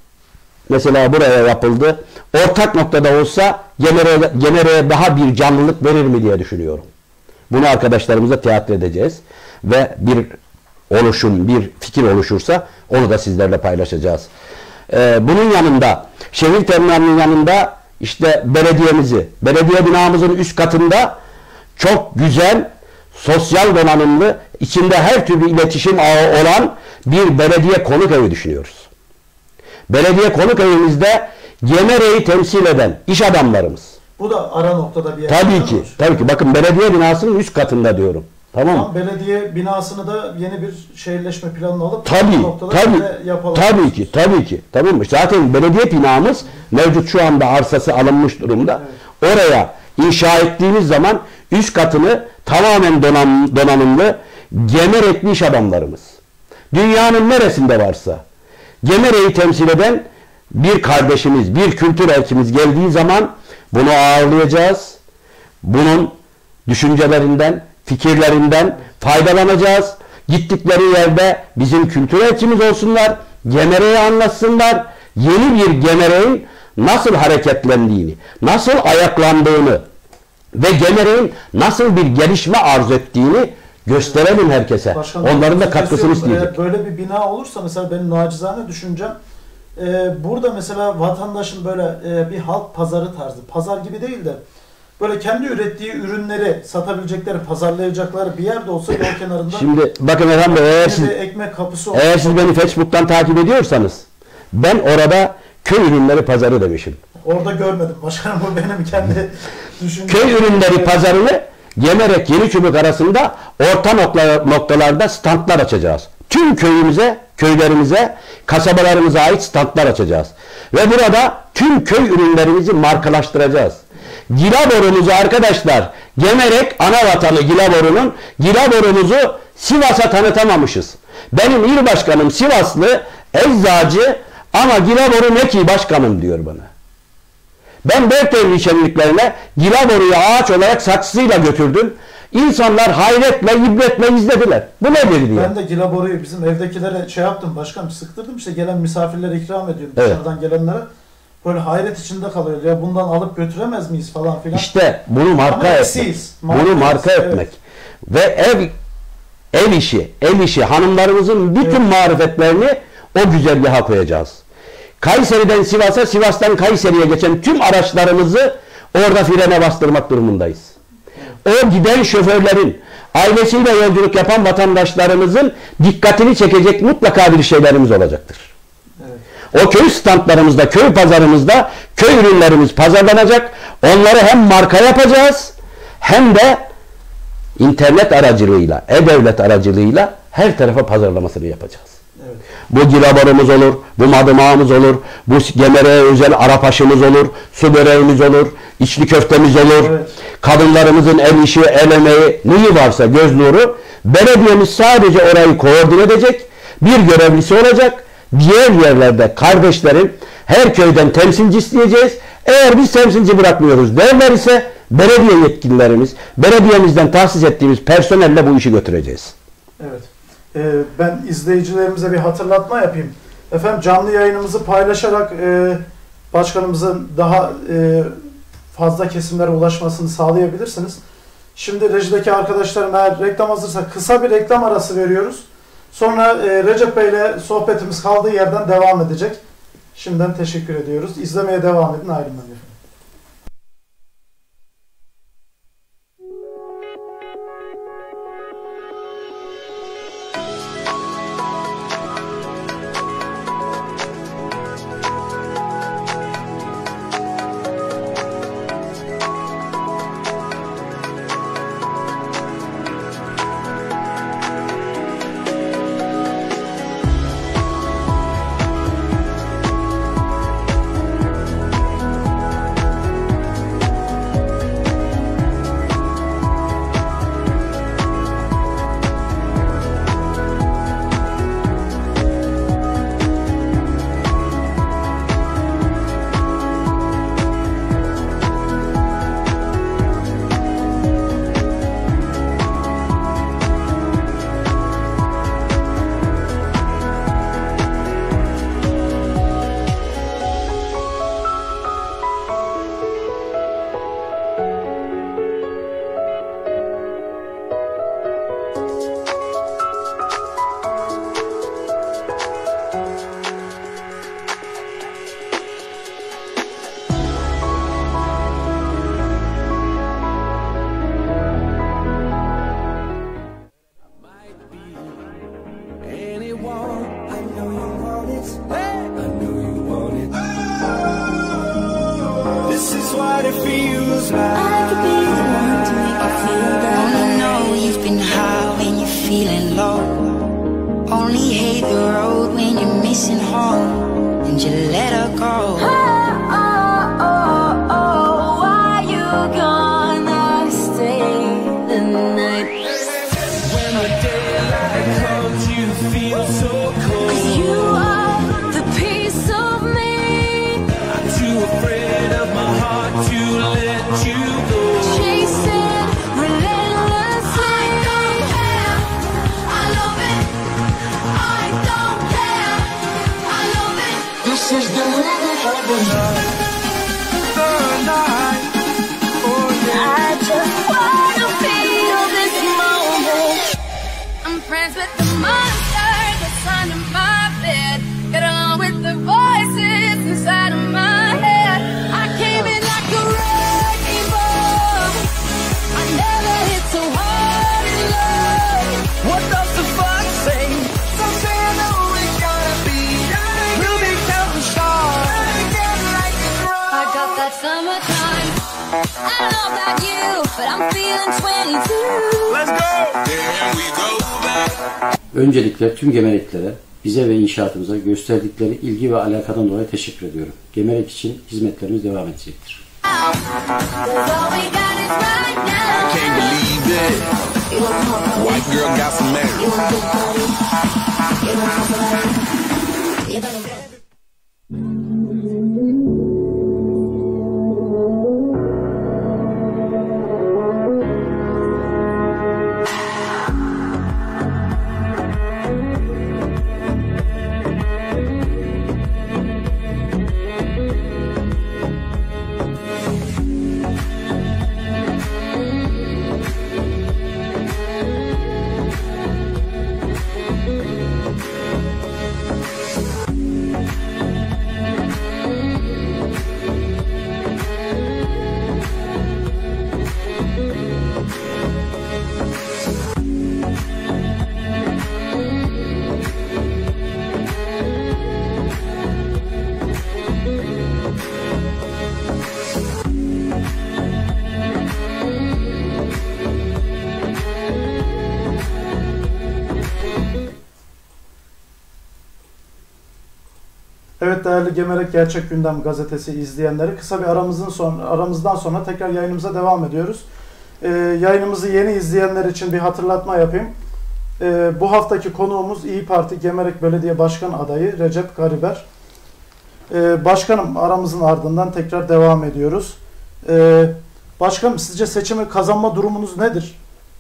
mesela buraya yapıldı. Ortak noktada olsa Genere'ye Genere'ye daha bir canlılık verir mi diye düşünüyorum. Bunu arkadaşlarımızla tiyatro edeceğiz. Ve bir oluşum, bir fikir oluşursa onu da sizlerle paylaşacağız. Ee, bunun yanında, şehir terminalinin yanında işte belediyemizi, belediye binamızın üst katında çok güzel, sosyal donanımlı, içinde her türlü iletişim ağı olan bir belediye konuk evi düşünüyoruz. Belediye konuk evimizde Genere'yi temsil eden iş adamlarımız. Bu da ara noktada bir yer. Tabii ki, tabii ki. Bakın belediye binasının üst katında diyorum. Tamam mı? Belediye binasını da yeni bir şehirleşme planını alıp tabii, tabii, yapalım. tabii ki, tabii ki. Tamam mı? Zaten belediye binamız mevcut şu anda arsası alınmış durumda. Evet. Oraya inşa ettiğimiz zaman üst katını tamamen donanım, donanımlı Generekli iş adamlarımız. Dünyanın neresinde varsa Genere'yi temsil eden bir kardeşimiz, bir kültür elçimiz geldiği zaman bunu ağırlayacağız. Bunun düşüncelerinden, fikirlerinden faydalanacağız. Gittikleri yerde bizim kültür elçimiz olsunlar, Genere'yi anlatsınlar. Yeni bir Genere'nin nasıl hareketlendiğini, nasıl ayaklandığını ve Genere'nin nasıl bir gelişme arzu ettiğini gösterelim herkese. Başkanım, onların da katkısını isteyecek. Böyle bir bina olursa mesela benim nacizane düşüncem e, burada mesela vatandaşın böyle e, bir halk pazarı tarzı, pazar gibi değil de böyle kendi ürettiği ürünleri satabilecekleri, pazarlayacakları bir yerde olsa yol kenarında. Şimdi bakın efendim, eğer siz, ekmek kapısı eğer siz beni Facebook'tan takip ediyorsanız ben orada köy ürünleri pazarı demişim. Orada görmedim başkanım, bu benim kendi düşüncem. Köy ürünleri pazarını Generek Yeniçubuk arasında orta noktalarda standlar açacağız. Tüm köyümüze, köylerimize, kasabalarımıza ait standlar açacağız. Ve burada tüm köy ürünlerimizi markalaştıracağız. Gilaborumuzu arkadaşlar, Generek ana vatanı Gilaboru'nun Gilaborumuzu Sivas'a tanıtamamışız. Benim il başkanım Sivaslı, eczacı, ama Gilaboru ne ki başkanım diyor bana. Ben Bertevli şenliklerine Gilaboru'yu ağaç olarak saksısıyla götürdüm. İnsanlar hayretle, ibretle izlediler. Bu nedir diye. Ben de Gilaboru'yu bizim evdekilere şey yaptım başkanım, sıktırdım, işte gelen misafirlere ikram ediyorum, evet, dışarıdan gelenlere. Böyle hayret içinde kalıyor. Ya bundan alıp götüremez miyiz falan filan. İşte bunu marka etmek. Bunu marka evet. etmek. Ve ev ev işi, ev işi hanımlarımızın bütün evet. marifetlerini o güzergaha koyacağız. Kayseri'den Sivas'a, Sivas'tan Kayseri'ye geçen tüm araçlarımızı orada frene bastırmak durumundayız. O giden şoförlerin, ailesiyle yolculuk yapan vatandaşlarımızın dikkatini çekecek mutlaka bir şeylerimiz olacaktır. Evet. O köy standlarımızda, köy pazarımızda köy ürünlerimiz pazarlanacak. Onları hem marka yapacağız hem de internet aracılığıyla, e-devlet aracılığıyla her tarafa pazarlamasını yapacağız. Evet. Bu gilaborumuz olur, bu madımağımız olur, bu Genere'ye özel arapaşımız olur, su böreğimiz olur, içli köftemiz olur. Evet. Kadınlarımızın el işi, el emeği, neyi varsa göz nuru. Belediyemiz sadece orayı koordine edecek, bir görevlisi olacak. Diğer yerlerde kardeşlerin her köyden temsilci isteyeceğiz. Eğer biz temsilci bırakmıyoruz derler ise belediye yetkililerimiz, belediyemizden tahsis ettiğimiz personelle bu işi götüreceğiz. Evet. Ee, ben izleyicilerimize bir hatırlatma yapayım. Efendim, canlı yayınımızı paylaşarak e, başkanımızın daha e, fazla kesimlere ulaşmasını sağlayabilirsiniz. Şimdi rejideki arkadaşlarım, eğer reklam hazırsa kısa bir reklam arası veriyoruz. Sonra e, Recep Bey ile sohbetimiz kaldığı yerden devam edecek. Şimdiden teşekkür ediyoruz. İzlemeye devam edin, ayrılmayın. know you want it. I know you want it. This is what it feels like. I could be the one to make you feel that. Only know you've been high when you're feeling low. Only hate the road when you're missing home, and you let her go. Oh, oh, oh, oh, why you gonna stay the night? When the daylight comes, you feel so cold. 'Cause you are the piece of me. I'm too afraid of my heart to let you go. Chasing relentlessly. I don't care. I love it. I don't care. I love it. This is the rhythm of the night. The night, oh yeah. I just wanna feel this moment. I'm friends with the monster that's under my bed. Get along with the voices inside of my head. I came in like a wrecking ball. I never hit so hard in love. What does the fuck say? Something that we gotta be. We'll be counting stars. Again like it's wrong. I got that summertime. I don't know about you, but I'm feeling twenty-two. Let's go. There we go back. Öncelikle tüm Gemereklilere, bize ve inşaatımıza gösterdikleri ilgi ve alakadan dolayı teşekkür ediyorum. Gemerek için hizmetlerimiz devam edecektir. All we got is right now. Can't believe that. White girl got some married. Evet değerli Gemerek Gerçek Gündem gazetesi izleyenleri, kısa bir aramızın son, aramızdan sonra tekrar yayınımıza devam ediyoruz. Ee, yayınımızı yeni izleyenler için bir hatırlatma yapayım. Ee, bu haftaki konuğumuz İyi Parti Gemerek Belediye Başkan adayı Recep Gariber. Ee, başkanım, aramızın ardından tekrar devam ediyoruz. Ee, başkanım, sizce seçimi kazanma durumunuz nedir?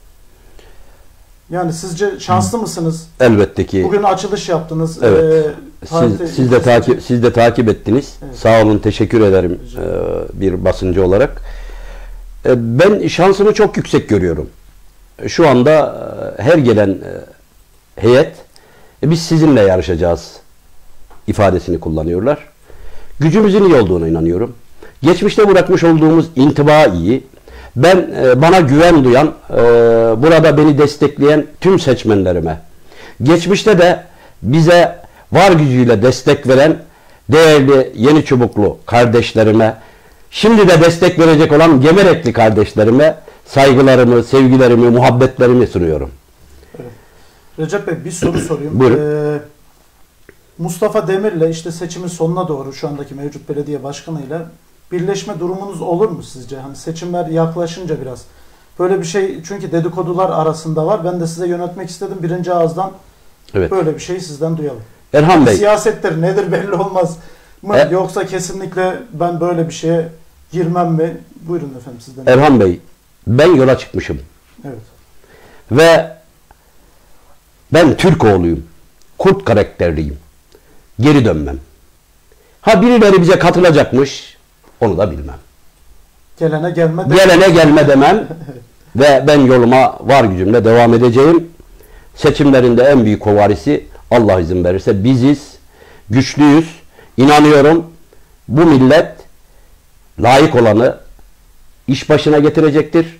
Yani sizce şanslı mısınız? Elbette ki. Bugün açılış yaptınız. Evet. Ee, parti- Siz, siz de takip siz de takip ettiniz. Evet. Sağ olun, teşekkür ederim Rica e, bir basıncı olarak. E, ben şansımı çok yüksek görüyorum. E, Şu anda e, her gelen e, heyet e, biz sizinle yarışacağız ifadesini kullanıyorlar. Gücümüzün iyi olduğuna inanıyorum. Geçmişte bırakmış olduğumuz intiba iyi. Ben e, bana güven duyan, e, burada beni destekleyen tüm seçmenlerime, geçmişte de bize var gücüyle destek veren değerli Yeni Çubuklu kardeşlerime, şimdi de destek verecek olan Gemerekli kardeşlerime saygılarımı, sevgilerimi, muhabbetlerimi sunuyorum. Recep Bey, bir soru sorayım. Buyurun. Ee, Mustafa Demir'le işte seçimin sonuna doğru şu andaki mevcut belediye başkanıyla birleşme durumunuz olur mu sizce? Hani seçimler yaklaşınca biraz. Böyle bir şey, çünkü dedikodular arasında var. Ben de size yönetmek istedim birinci ağızdan. Evet. Böyle bir şeyi sizden duyalım. Erhan Bey, Siyasettir nedir belli olmaz mı? E- Yoksa kesinlikle ben böyle bir şeye girmem mi? Buyurun efendim sizden. Erhan Bey, ben yola çıkmışım. Evet. Ve ben Türk oğluyum. Kurt karakterliyim. Geri dönmem. Ha birileri bize katılacakmış, onu da bilmem. Gelene gelme. de- Gelene gelme demem. Ve ben yoluma var gücümle devam edeceğim. Seçimlerinde en büyük kovarisi, Allah izin verirse, biziz. Güçlüyüz. İnanıyorum bu millet layık olanı iş başına getirecektir.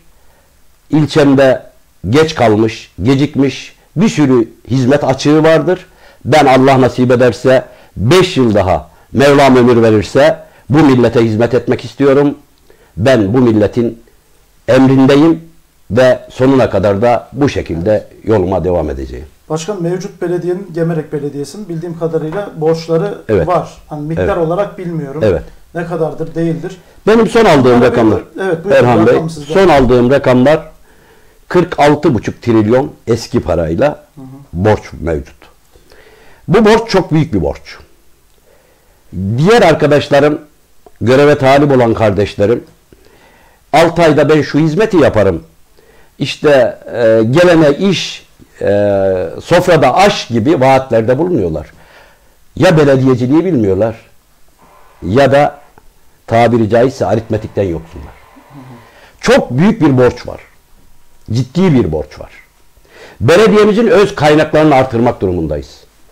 İlçemde geç kalmış, gecikmiş bir sürü hizmet açığı vardır. Ben Allah nasip ederse beş yıl daha Mevlam ömür verirse bu millete hizmet etmek istiyorum. Ben bu milletin emrindeyim ve sonuna kadar da bu şekilde yoluma devam edeceğim. Başkan, mevcut belediyenin, Gemerek Belediyesi'nin bildiğim kadarıyla borçları Evet. var. Hani miktar Evet. olarak bilmiyorum. Evet. Ne kadardır değildir. Benim son aldığım Bana rakamlar, bir- evet, buyurun, Erhan Bey, rakam sizde. son aldığım rakamlar kırk altı buçuk trilyon eski parayla borç mevcut. Bu borç çok büyük bir borç. Diğer arkadaşlarım, göreve talip olan kardeşlerim, altı ayda ben şu hizmeti yaparım, İşte e, gelene iş, e, sofrada aş gibi vaatlerde bulunuyorlar. Ya belediyeciliği bilmiyorlar ya da tabiri caizse aritmetikten yoksunlar. Çok büyük bir borç var. Ciddi bir borç var. Belediyemizin öz kaynaklarını artırmak durumundayız.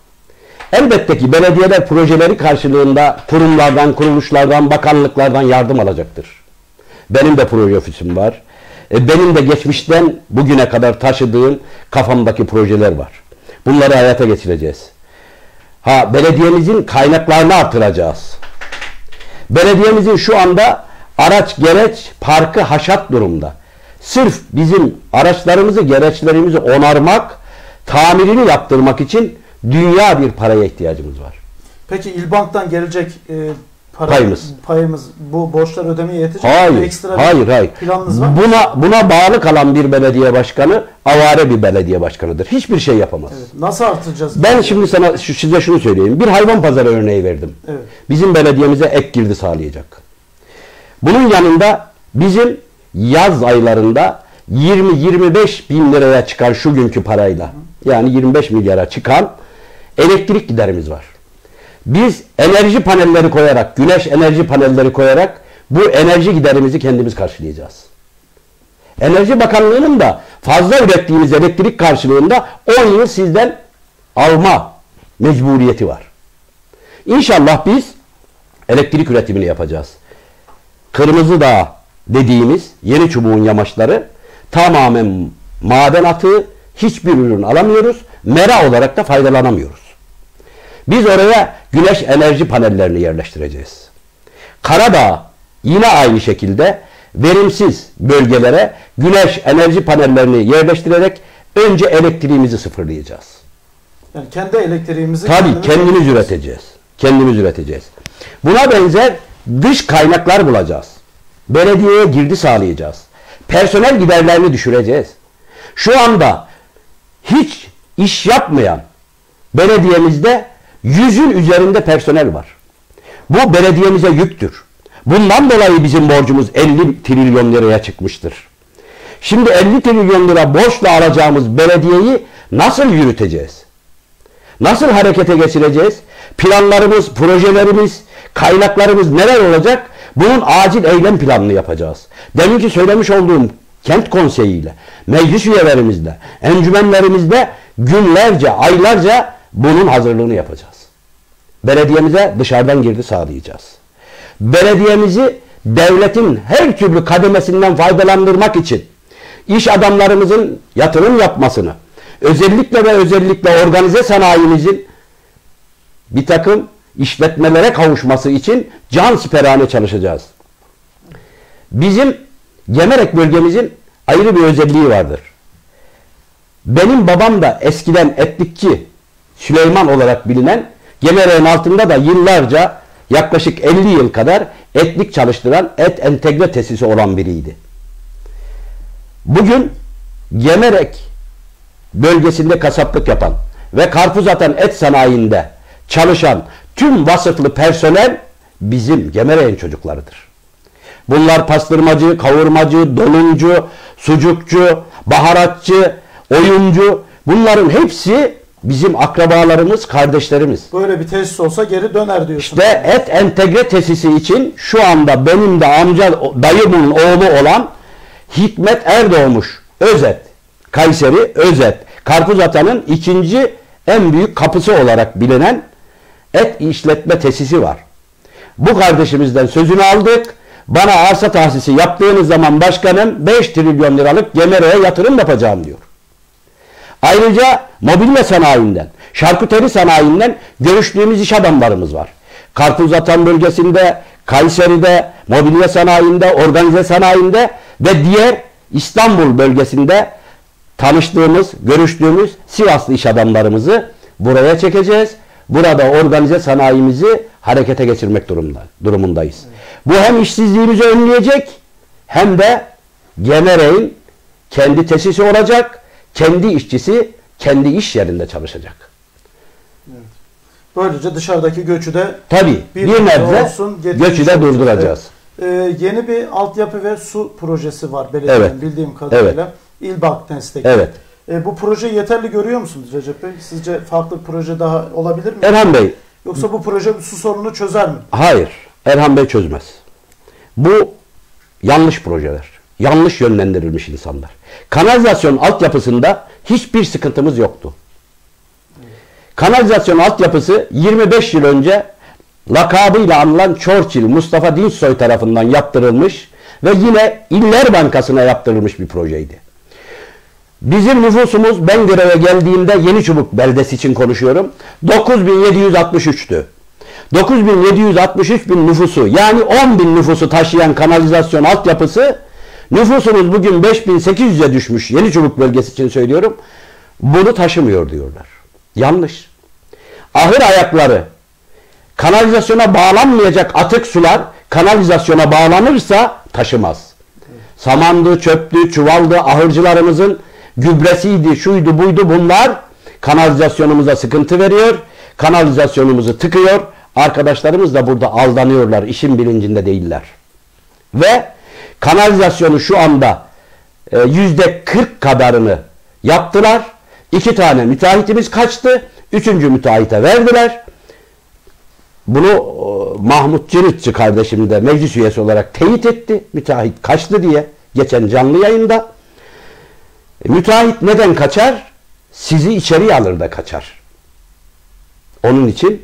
Elbette ki belediyeler projeleri karşılığında kurumlardan, kuruluşlardan, bakanlıklardan yardım alacaktır. Benim de proje ofisim var. E, benim de geçmişten bugüne kadar taşıdığım kafamdaki projeler var. Bunları hayata geçireceğiz. Ha, belediyemizin kaynaklarını artıracağız. Belediyemizin şu anda araç gereç parkı haşat durumda. Sırf bizim araçlarımızı, gereçlerimizi onarmak, tamirini yaptırmak için dünya bir paraya ihtiyacımız var. Peki İlbank'tan gelecek e, para, Payımız. payımız bu borçlar ödemeye yetecek mi? Hayır, Ekstra hayır, bir hayır. planınız var mı? Buna buna bağlı kalan bir belediye başkanı avare bir belediye başkanıdır. Hiçbir şey yapamaz. Evet. Nasıl artıracağız? Ben şimdi sana şu, size şunu söyleyeyim. Bir hayvan pazarı örneği verdim. Evet. Bizim belediyemize ek girdi sağlayacak. Bunun yanında bizim yaz aylarında yirmi yirmi beş bin liraya çıkan şu günkü parayla, yani yirmi beş milyara çıkan elektrik giderimiz var. Biz enerji panelleri koyarak, güneş enerji panelleri koyarak bu enerji giderimizi kendimiz karşılayacağız. Enerji Bakanlığı'nın da fazla ürettiğimiz elektrik karşılığında on yıl sizden alma mecburiyeti var. İnşallah biz elektrik üretimini yapacağız. Kırmızıdağ dediğimiz yeni çubuğun yamaçları tamamen maden atığı, hiçbir ürün alamıyoruz. Mera olarak da faydalanamıyoruz. Biz oraya güneş enerji panellerini yerleştireceğiz. Karadağ yine aynı şekilde verimsiz bölgelere güneş enerji panellerini yerleştirerek önce elektriğimizi sıfırlayacağız. Yani kendi elektriğimizi Tabii kendimiz üreteceğiz. Kendimiz üreteceğiz. Buna benzer dış kaynaklar bulacağız. Belediyeye girdi sağlayacağız. Personel giderlerini düşüreceğiz. Şu anda hiç iş yapmayan belediyemizde yüzün üzerinde personel var. Bu belediyemize yüktür. Bundan dolayı bizim borcumuz elli trilyon liraya çıkmıştır. Şimdi elli trilyon lira borçla alacağımız belediyeyi nasıl yürüteceğiz? Nasıl harekete geçireceğiz? Planlarımız, projelerimiz, kaynaklarımız neler olacak? Bunun acil eylem planını yapacağız. Deminki söylemiş olduğum kent konseyiyle, meclis üyelerimizle, encümenlerimizle günlerce, aylarca bunun hazırlığını yapacağız. Belediyemize dışarıdan girdi sağlayacağız. Belediyemizi devletin her türlü kademesinden faydalandırmak için iş adamlarımızın yatırım yapmasını, özellikle ve özellikle organize sanayimizin bir takım işletmelere kavuşması için cansiperane çalışacağız. Bizim Gemerek bölgemizin ayrı bir özelliği vardır. Benim babam da eskiden etlikçi Süleyman olarak bilinen, Gemerek'in altında da yıllarca yaklaşık elli yıl kadar etlik çalıştıran et entegre tesisi olan biriydi. Bugün Gemerek bölgesinde kasaplık yapan ve karpuz atan et sanayinde çalışan tüm vasıflı personel bizim Gemerek'in çocuklarıdır. Bunlar pastırmacı, kavurmacı, dolumcu, sucukçu, baharatçı, oyuncu, bunların hepsi bizim akrabalarımız, kardeşlerimiz. Böyle bir tesis olsa geri döner diyorsun. İşte et entegre tesisi için şu anda benim de amca dayımın oğlu olan Hikmet Erdoğmuş Özet, Kayseri Özet, karpuz atanın ikinci en büyük kapısı olarak bilinen et işletme tesisi var. Bu kardeşimizden sözünü aldık. Bana arsa tahsisi yaptığınız zaman başkanım beş trilyon liralık Gemerek'e yatırım yapacağım diyor. Ayrıca mobilya sanayinden Şarküteri sanayinden görüştüğümüz iş adamlarımız var. Karpuzatan bölgesinde, Kayseri'de, mobilya sanayinde, organize sanayinde ve diğer İstanbul bölgesinde tanıştığımız, görüştüğümüz Sivaslı iş adamlarımızı buraya çekeceğiz. Burada organize sanayimizi harekete geçirmek durumunda, durumundayız. Evet. Bu hem işsizliğimizi önleyecek hem de Gemerek'in kendi tesisi olacak, kendi işçisi kendi iş yerinde çalışacak. Evet. Böylece dışarıdaki göçü de tabii bir, bir nebze olsun, göçü de durduracağız. Ee, yeni bir altyapı ve su projesi var belediyenin, evet, bildiğim kadarıyla. Evet. İlbak destekli. Evet. E, bu proje yeterli görüyor musunuz Recep Bey? Sizce farklı bir proje daha olabilir mi? Erhan Bey. Yoksa bu proje su sorununu çözer mi? Hayır. Erhan Bey çözmez. Bu yanlış projeler. Yanlış yönlendirilmiş insanlar. Kanalizasyon altyapısında hiçbir sıkıntımız yoktu. Kanalizasyon altyapısı yirmi beş yıl önce lakabıyla anılan Churchill Mustafa Dinçsoy tarafından yaptırılmış ve yine İller Bankası'na yaptırılmış bir projeydi. Bizim nüfusumuz, ben göreve geldiğimde Yeniçubuk beldesi için konuşuyorum, dokuz bin yedi yüz altmış üç'tü. dokuz bin yedi yüz altmış üç bin nüfusu, yani on bin nüfusu taşıyan kanalizasyon altyapısı, nüfusumuz bugün beş bin sekiz yüz'e düşmüş, Yeniçubuk bölgesi için söylüyorum, bunu taşımıyor diyorlar. Yanlış. Ahır ayakları, kanalizasyona bağlanmayacak atık sular kanalizasyona bağlanırsa taşımaz. Samandı, çöptü, çuvaldı, ahırcılarımızın gübresiydi, şuydu, buydu, bunlar kanalizasyonumuza sıkıntı veriyor, kanalizasyonumuzu tıkıyor. Arkadaşlarımız da burada aldanıyorlar, işin bilincinde değiller. Ve kanalizasyonu şu anda yüzde kırk kadarını yaptılar. İki tane müteahhitimiz kaçtı. Üçüncü müteahhite verdiler. Bunu Mahmut Ciritçi kardeşim de meclis üyesi olarak teyit etti. Müteahhit kaçtı diye. Geçen canlı yayında. E, müteahhit neden kaçar? Sizi içeriye alır da kaçar. Onun için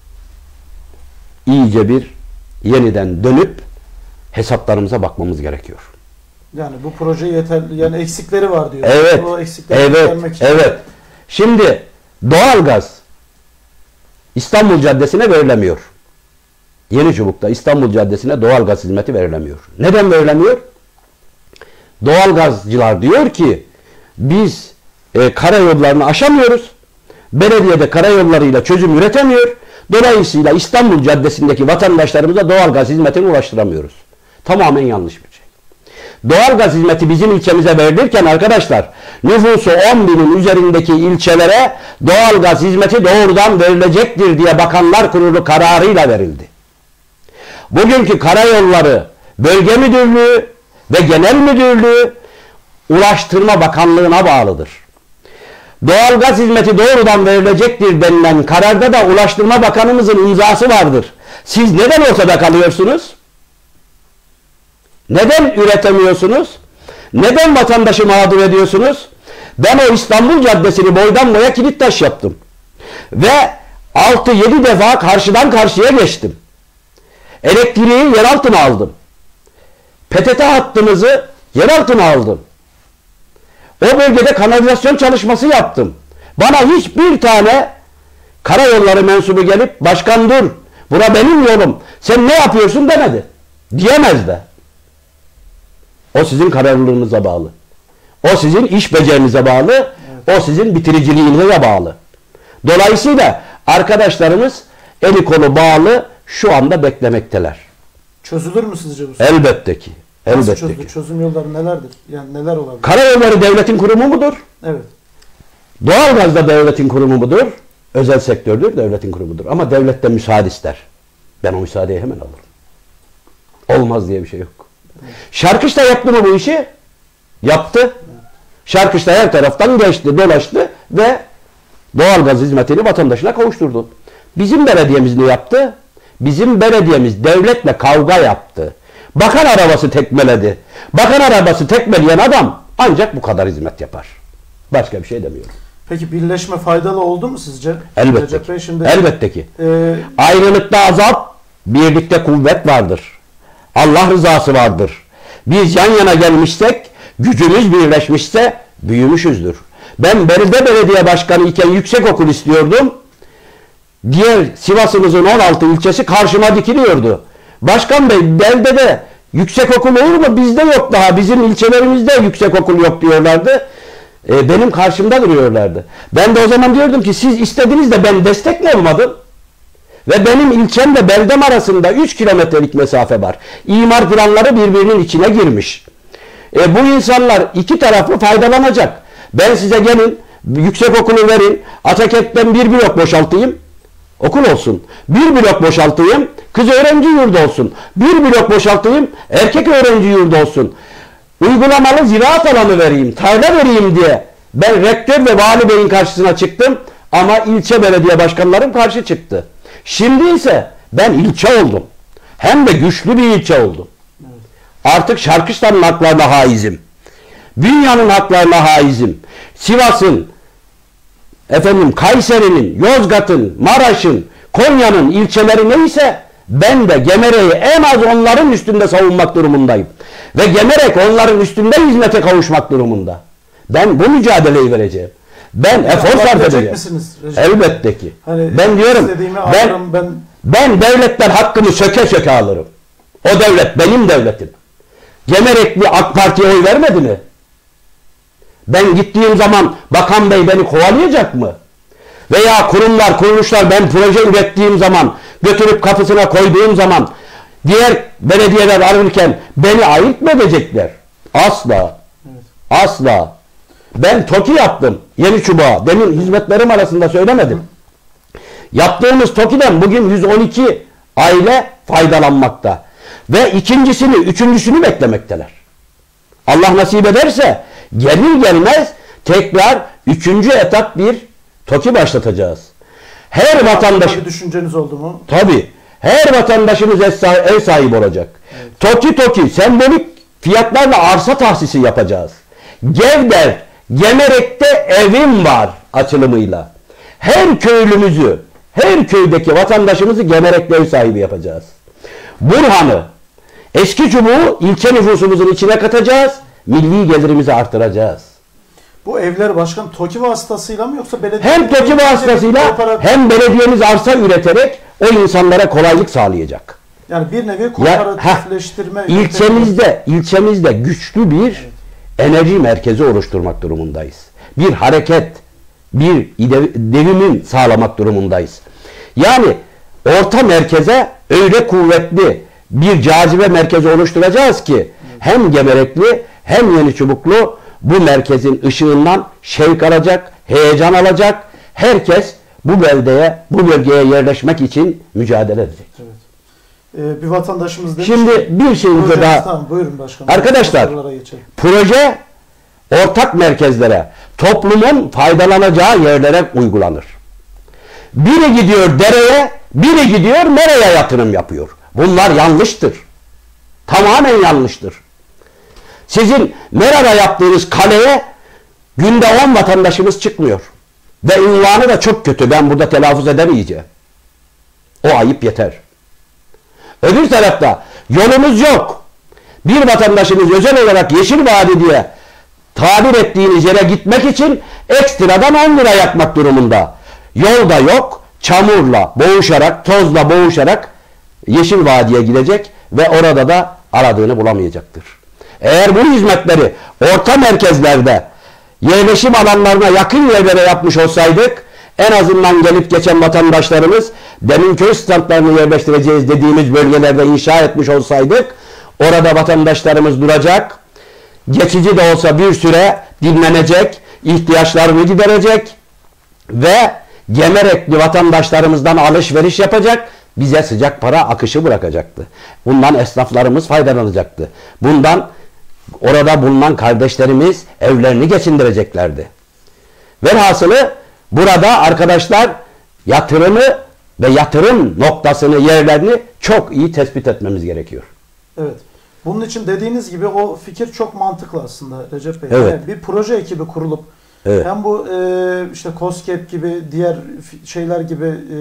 iyice bir yeniden dönüp hesaplarımıza bakmamız gerekiyor. Yani bu proje yeterli, yani eksikleri var diyor. Evet. O eksikleri evet. Evet. Şimdi doğalgaz İstanbul Caddesi'ne verilemiyor. Yeniçubuk'ta İstanbul Caddesi'ne doğalgaz hizmeti verilemiyor. Neden verilemiyor? Doğalgazcılar diyor ki biz e, karayollarını aşamıyoruz. Belediye de karayollarıyla çözüm üretemiyor. Dolayısıyla İstanbul Caddesi'ndeki vatandaşlarımıza doğalgaz hizmetini ulaştıramıyoruz. Tamamen yanlış bir şey. Doğalgaz hizmeti bizim ilçemize verilirken arkadaşlar, nüfusu on binin üzerindeki ilçelere doğalgaz hizmeti doğrudan verilecektir diye Bakanlar Kurulu kararıyla verildi. Bugünkü Karayolları Bölge Müdürlüğü ve Genel Müdürlüğü Ulaştırma Bakanlığı'na bağlıdır. Doğalgaz hizmeti doğrudan verilecektir denilen kararda da Ulaştırma Bakanımızın imzası vardır. Siz neden ortada kalıyorsunuz? Neden üretemiyorsunuz? Neden vatandaşı mağdur ediyorsunuz? Ben o İstanbul Caddesi'ni boydan boya kilit taş yaptım. Ve altı yedi defa karşıdan karşıya geçtim. Elektriği yer altına aldım. P T T hattımızı yer altına aldım. O bölgede kanalizasyon çalışması yaptım. Bana hiçbir tane karayolları mensubu gelip başkan dur, bura benim yolum, sen ne yapıyorsun demedi. Diyemez de. O sizin kararlılığınıza bağlı. O sizin iş becerinize bağlı. Evet. O sizin bitiriciliğinize bağlı. Dolayısıyla arkadaşlarımız eli kolu bağlı şu anda beklemekteler. Çözülür mü sizce bu? Elbette ki. Nasıl Elbette çözülür? ki. Çözüm yolları nelerdir? Yani neler olabilir? Karayolları devletin kurumu mudur? Evet. Doğalgaz da devletin kurumu mudur? Özel sektördür, devletin kurumudur. Ama devlet de müsaade ister. Ben o müsaadeyi hemen alırım. Olmaz diye bir şey yok. Evet. Şarkışla yaptı mı bu işi? Yaptı. Evet. Şarkışla her taraftan geçti, dolaştı ve doğalgaz hizmetini vatandaşına kavuşturdu. Bizim belediyemiz ne yaptı? Bizim belediyemiz devletle kavga yaptı. Bakan arabası tekmeledi. Bakan arabası tekmeleyen adam ancak bu kadar hizmet yapar. Başka bir şey demiyorum. Peki birleşme faydalı oldu mu sizce? Elbette ki. Şimdi, Elbette ki. E, Ayrılıkta azap, birlikte kuvvet vardır. Allah rızası vardır. Biz yan yana gelmişsek, gücümüz birleşmişse büyümüşüzdür. Ben Belde Belediye Başkanı iken yüksekokul istiyordum. Diğer Sivas'ımızın on altı ilçesi karşıma dikiliyordu. Başkan Bey, Belde'de yüksekokul olur mu? Bizde yok daha. Bizim ilçelerimizde yüksekokul yok diyorlardı. E, benim karşımda duruyorlardı. Ben de o zaman diyordum ki siz istediniz de ben destek olmadım. Ve benim ilçemle beldem arasında üç kilometrelik mesafe var. İmar planları birbirinin içine girmiş. E, bu insanlar iki taraflı faydalanacak. Ben size gelin, yüksekokulu verin, Atakent'ten bir blok boşaltayım, okul olsun. Bir blok boşaltayım, kız öğrenci yurdu olsun. Bir blok boşaltayım, erkek öğrenci yurdu olsun. Uygulamalı ziraat alanı vereyim, tarla vereyim diye ben rektör ve vali beyin karşısına çıktım ama ilçe belediye başkanlarım karşı çıktı. Şimdi ise ben ilçe oldum. Hem de güçlü bir ilçe oldum. Artık Şarkışla'nın haklarına haizim. Dünyanın haklarına haizim. Sivas'ın, efendim Kayseri'nin, Yozgat'ın, Maraş'ın, Konya'nın ilçeleri neyse ben de Gemerek'i en az onların üstünde savunmak durumundayım. Ve Gemerek onların üstünde hizmete kavuşmak durumunda. Ben bu mücadeleyi vereceğim. Ben efor sarf edeceğim. Misiniz, Elbette ki. Hani ben diyorum ben, alırım, ben ben devletten hakkımı söke söke alırım. O devlet benim devletim. Gemerekli AK Parti'ye oy vermedi mi? Ben gittiğim zaman Bakan Bey beni kovalayacak mı? Veya kurumlar, kuruluşlar ben proje ürettiğim zaman, götürüp kapısına koyduğum zaman diğer belediyeler ararken beni ayırt mı edecekler? Asla. Evet. Asla. Ben TOKİ yaptım. Yeni Çubuğa. Demin hizmetlerim arasında söylemedim. Yaptığımız TOKİ'den bugün yüz on iki aile faydalanmakta. Ve ikincisini, üçüncüsünü beklemekteler. Allah nasip ederse gelir gelmez tekrar üçüncü etap bir TOKİ başlatacağız. Her vatandaş... Bir düşünceniz oldu mu? Tabii. Her vatandaşımız ev sahibi olacak. Evet. TOKİ TOKİ sembolik fiyatlarla arsa tahsisi yapacağız. Gevder, Gemerek'te evim var açılımıyla. Her köylümüzü, her köydeki vatandaşımızı Gemerek'te ev sahibi yapacağız. Burhan'ı, Eski Çubuğu ilçe nüfusumuzun içine katacağız. Milli gelirimizi artıracağız. Bu evler başkan TOKİ vasıtasıyla mı yoksa belediye? Hem TOKİ vasıtasıyla hem belediyemiz arsa üreterek o insanlara kolaylık sağlayacak. Yani bir nevi kooperatifleştirme. Ya, ilçemizde, ilçemizde güçlü bir evet. enerji merkezi oluşturmak durumundayız. Bir hareket, bir devimin sağlamak durumundayız. Yani orta merkeze öyle kuvvetli bir cazibe merkezi oluşturacağız ki evet. hem Gemerekli hem Yeni Çubuklu bu merkezin ışığından şevk alacak, heyecan alacak. Herkes bu beldeye, bu bölgeye yerleşmek için mücadele edecek. Evet. Ee, bir vatandaşımız demiş. Şimdi bir şeyimize daha. Tamam, buyurun başkanım. Arkadaşlar, proje ortak merkezlere, toplumun faydalanacağı yerlere uygulanır. Biri gidiyor dereye, biri gidiyor nereye yatırım yapıyor. Bunlar yanlıştır. Tamamen yanlıştır. Sizin Mera'da yaptığınız kaleye günde on vatandaşımız çıkmıyor. Ve ünvanı da çok kötü. Ben burada telaffuz edemeyeceğim. O ayıp yeter. Öbür tarafta yolumuz yok. Bir vatandaşımız özel olarak Yeşil Vadi diye tabir ettiğiniz yere gitmek için ekstradan on lira yakmak durumunda. Yol da yok. Çamurla boğuşarak, tozla boğuşarak Yeşil Vadi'ye gidecek ve orada da aradığını bulamayacaktır. Eğer bu hizmetleri orta merkezlerde yerleşim alanlarına yakın yerlere yapmış olsaydık en azından gelip geçen vatandaşlarımız demin köy standlarını yerleştireceğiz dediğimiz bölgelerde inşa etmiş olsaydık orada vatandaşlarımız duracak, geçici de olsa bir süre dinlenecek, ihtiyaçlarını giderecek ve Gemerekli vatandaşlarımızdan alışveriş yapacak, bize sıcak para akışı bırakacaktı. Bundan esnaflarımız faydalanacaktı. Bundan orada bulunan kardeşlerimiz evlerini geçindireceklerdi. Velhasılı burada arkadaşlar yatırımı ve yatırım noktasını, yerlerini çok iyi tespit etmemiz gerekiyor. Evet. Bunun için dediğiniz gibi o fikir çok mantıklı aslında Recep Bey. Evet. Yani bir proje ekibi kurulup evet. hem bu e, işte KOSGEB gibi diğer şeyler gibi e,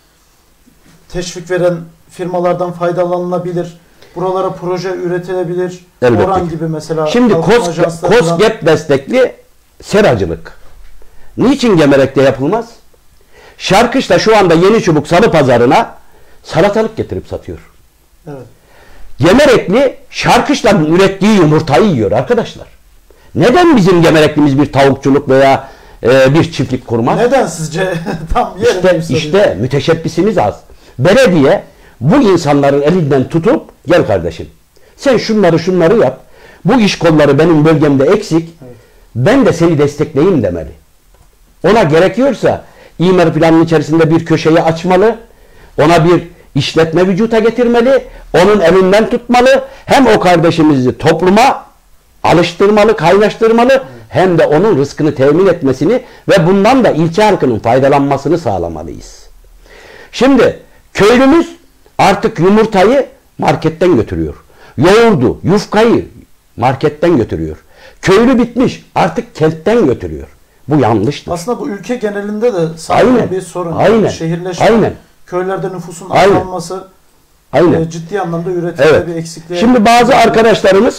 teşvik veren firmalardan faydalanılabilir. Buralara proje üretilebilir. Elbette. Oran gibi mesela. Şimdi KOSGEB destekli seracılık. Niçin Gemerek'te yapılmaz? Şarkışla şu anda Yeniçubuk Salı Pazarı'na salatalık getirip satıyor. Evet. Gemerekli Şarkışla'nın ürettiği yumurtayı yiyor arkadaşlar. Neden bizim Gemereklimiz bir tavukçuluk veya e, bir çiftlik kurmaz? Neden sizce? Tam yerine İşte, işte müteşebbisimiz az. Belediye bu insanların elinden tutup gel kardeşim sen şunları şunları yap. Bu iş kolları benim bölgemde eksik. Evet. Ben de seni destekleyeyim demeli. Ona gerekiyorsa İmar planının içerisinde bir köşeyi açmalı. Ona bir işletme vücuta getirmeli. Onun elinden tutmalı. Hem o kardeşimizi topluma alıştırmalı, kaynaştırmalı. Evet. Hem de onun rızkını temin etmesini ve bundan da ilçe halkının faydalanmasını sağlamalıyız. Şimdi köylümüz artık yumurtayı marketten götürüyor. Yoğurdu, yufkayı marketten götürüyor. Köylü bitmiş artık kentten götürüyor. Bu yanlıştır. Aslında bu ülke genelinde de sanırım bir sorun. Aynen. Şehirleşme, Aynen. köylerde nüfusun Aynen. azalması Aynen. E, ciddi anlamda üretimde Evet. bir eksikliğe... Şimdi bazı arkadaşlarımız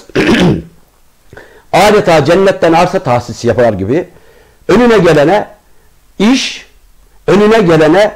adeta cennetten arsa tahsisi yapar gibi önüne gelene iş, önüne gelene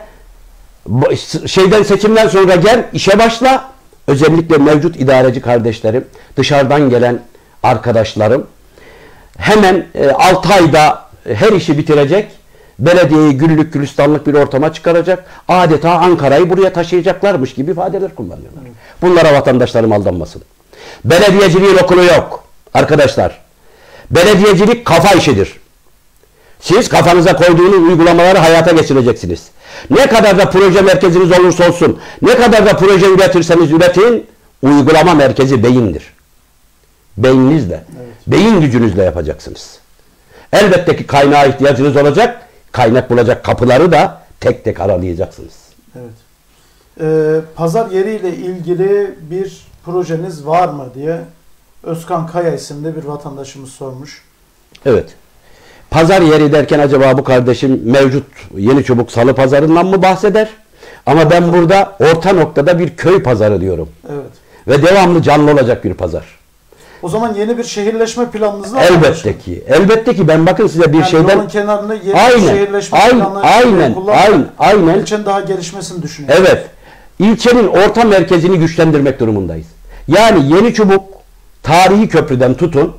şeyden seçimden sonra gel işe başla. Özellikle mevcut idareci kardeşlerim, dışarıdan gelen arkadaşlarım hemen e, altı ayda her işi bitirecek, belediyeyi güllük gülistanlık bir ortama çıkaracak, adeta Ankara'yı buraya taşıyacaklarmış gibi ifadeler kullanıyorlar. Bunlara vatandaşlarım aldanmasın. Belediyeciliğin okulu yok arkadaşlar. Belediyecilik kafa işidir. Siz kafanıza koyduğunuz uygulamaları hayata geçireceksiniz. Ne kadar da proje merkeziniz olursa olsun, ne kadar da proje üretirseniz üretin, uygulama merkezi beyindir. Beyninizle, evet. Beyin gücünüzle yapacaksınız. Elbette ki kaynağa ihtiyacınız olacak, kaynak bulacak kapıları da tek tek aralayacaksınız. Evet. Ee, pazar yeriyle ilgili bir projeniz var mı diye Özkan Kaya isimli bir vatandaşımız sormuş. Evet. Pazar yeri derken acaba bu kardeşim mevcut Yeniçubuk Salı Pazarı'ndan mı bahseder? Ama ben burada orta noktada bir köy pazarı diyorum. Evet. Ve devamlı canlı olacak bir pazar. O zaman yeni bir şehirleşme planınız var mı? Elbette ki. Elbette ki ben bakın size bir yani şeyden... yolun kenarında yeni aynen, bir şehirleşme aynen, planı aynen, aynen, aynen. ilçenin daha gelişmesini düşünüyor. Evet. İlçenin orta merkezini güçlendirmek durumundayız. Yani Yeniçubuk tarihi köprüden tutun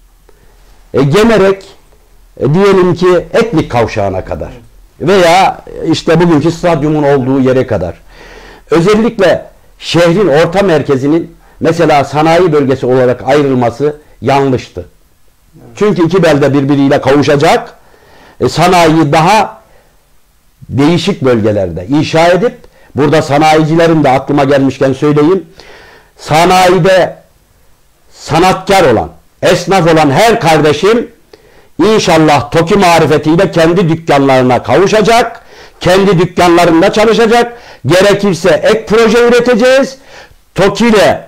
e, Gemerek e, diyelim ki Etlik Kavşağı'na kadar veya işte bugünkü stadyumun olduğu yere kadar. Özellikle şehrin orta merkezinin mesela sanayi bölgesi olarak ayrılması yanlıştı. Evet. Çünkü iki belde birbiriyle kavuşacak, e, sanayiyi daha değişik bölgelerde inşa edip, burada sanayicilerin de aklıma gelmişken söyleyeyim, sanayide sanatkar olan, esnaf olan her kardeşim İnşallah TOKİ marifetiyle kendi dükkanlarına kavuşacak, kendi dükkanlarında çalışacak. Gerekirse ek proje üreteceğiz, TOKİ ile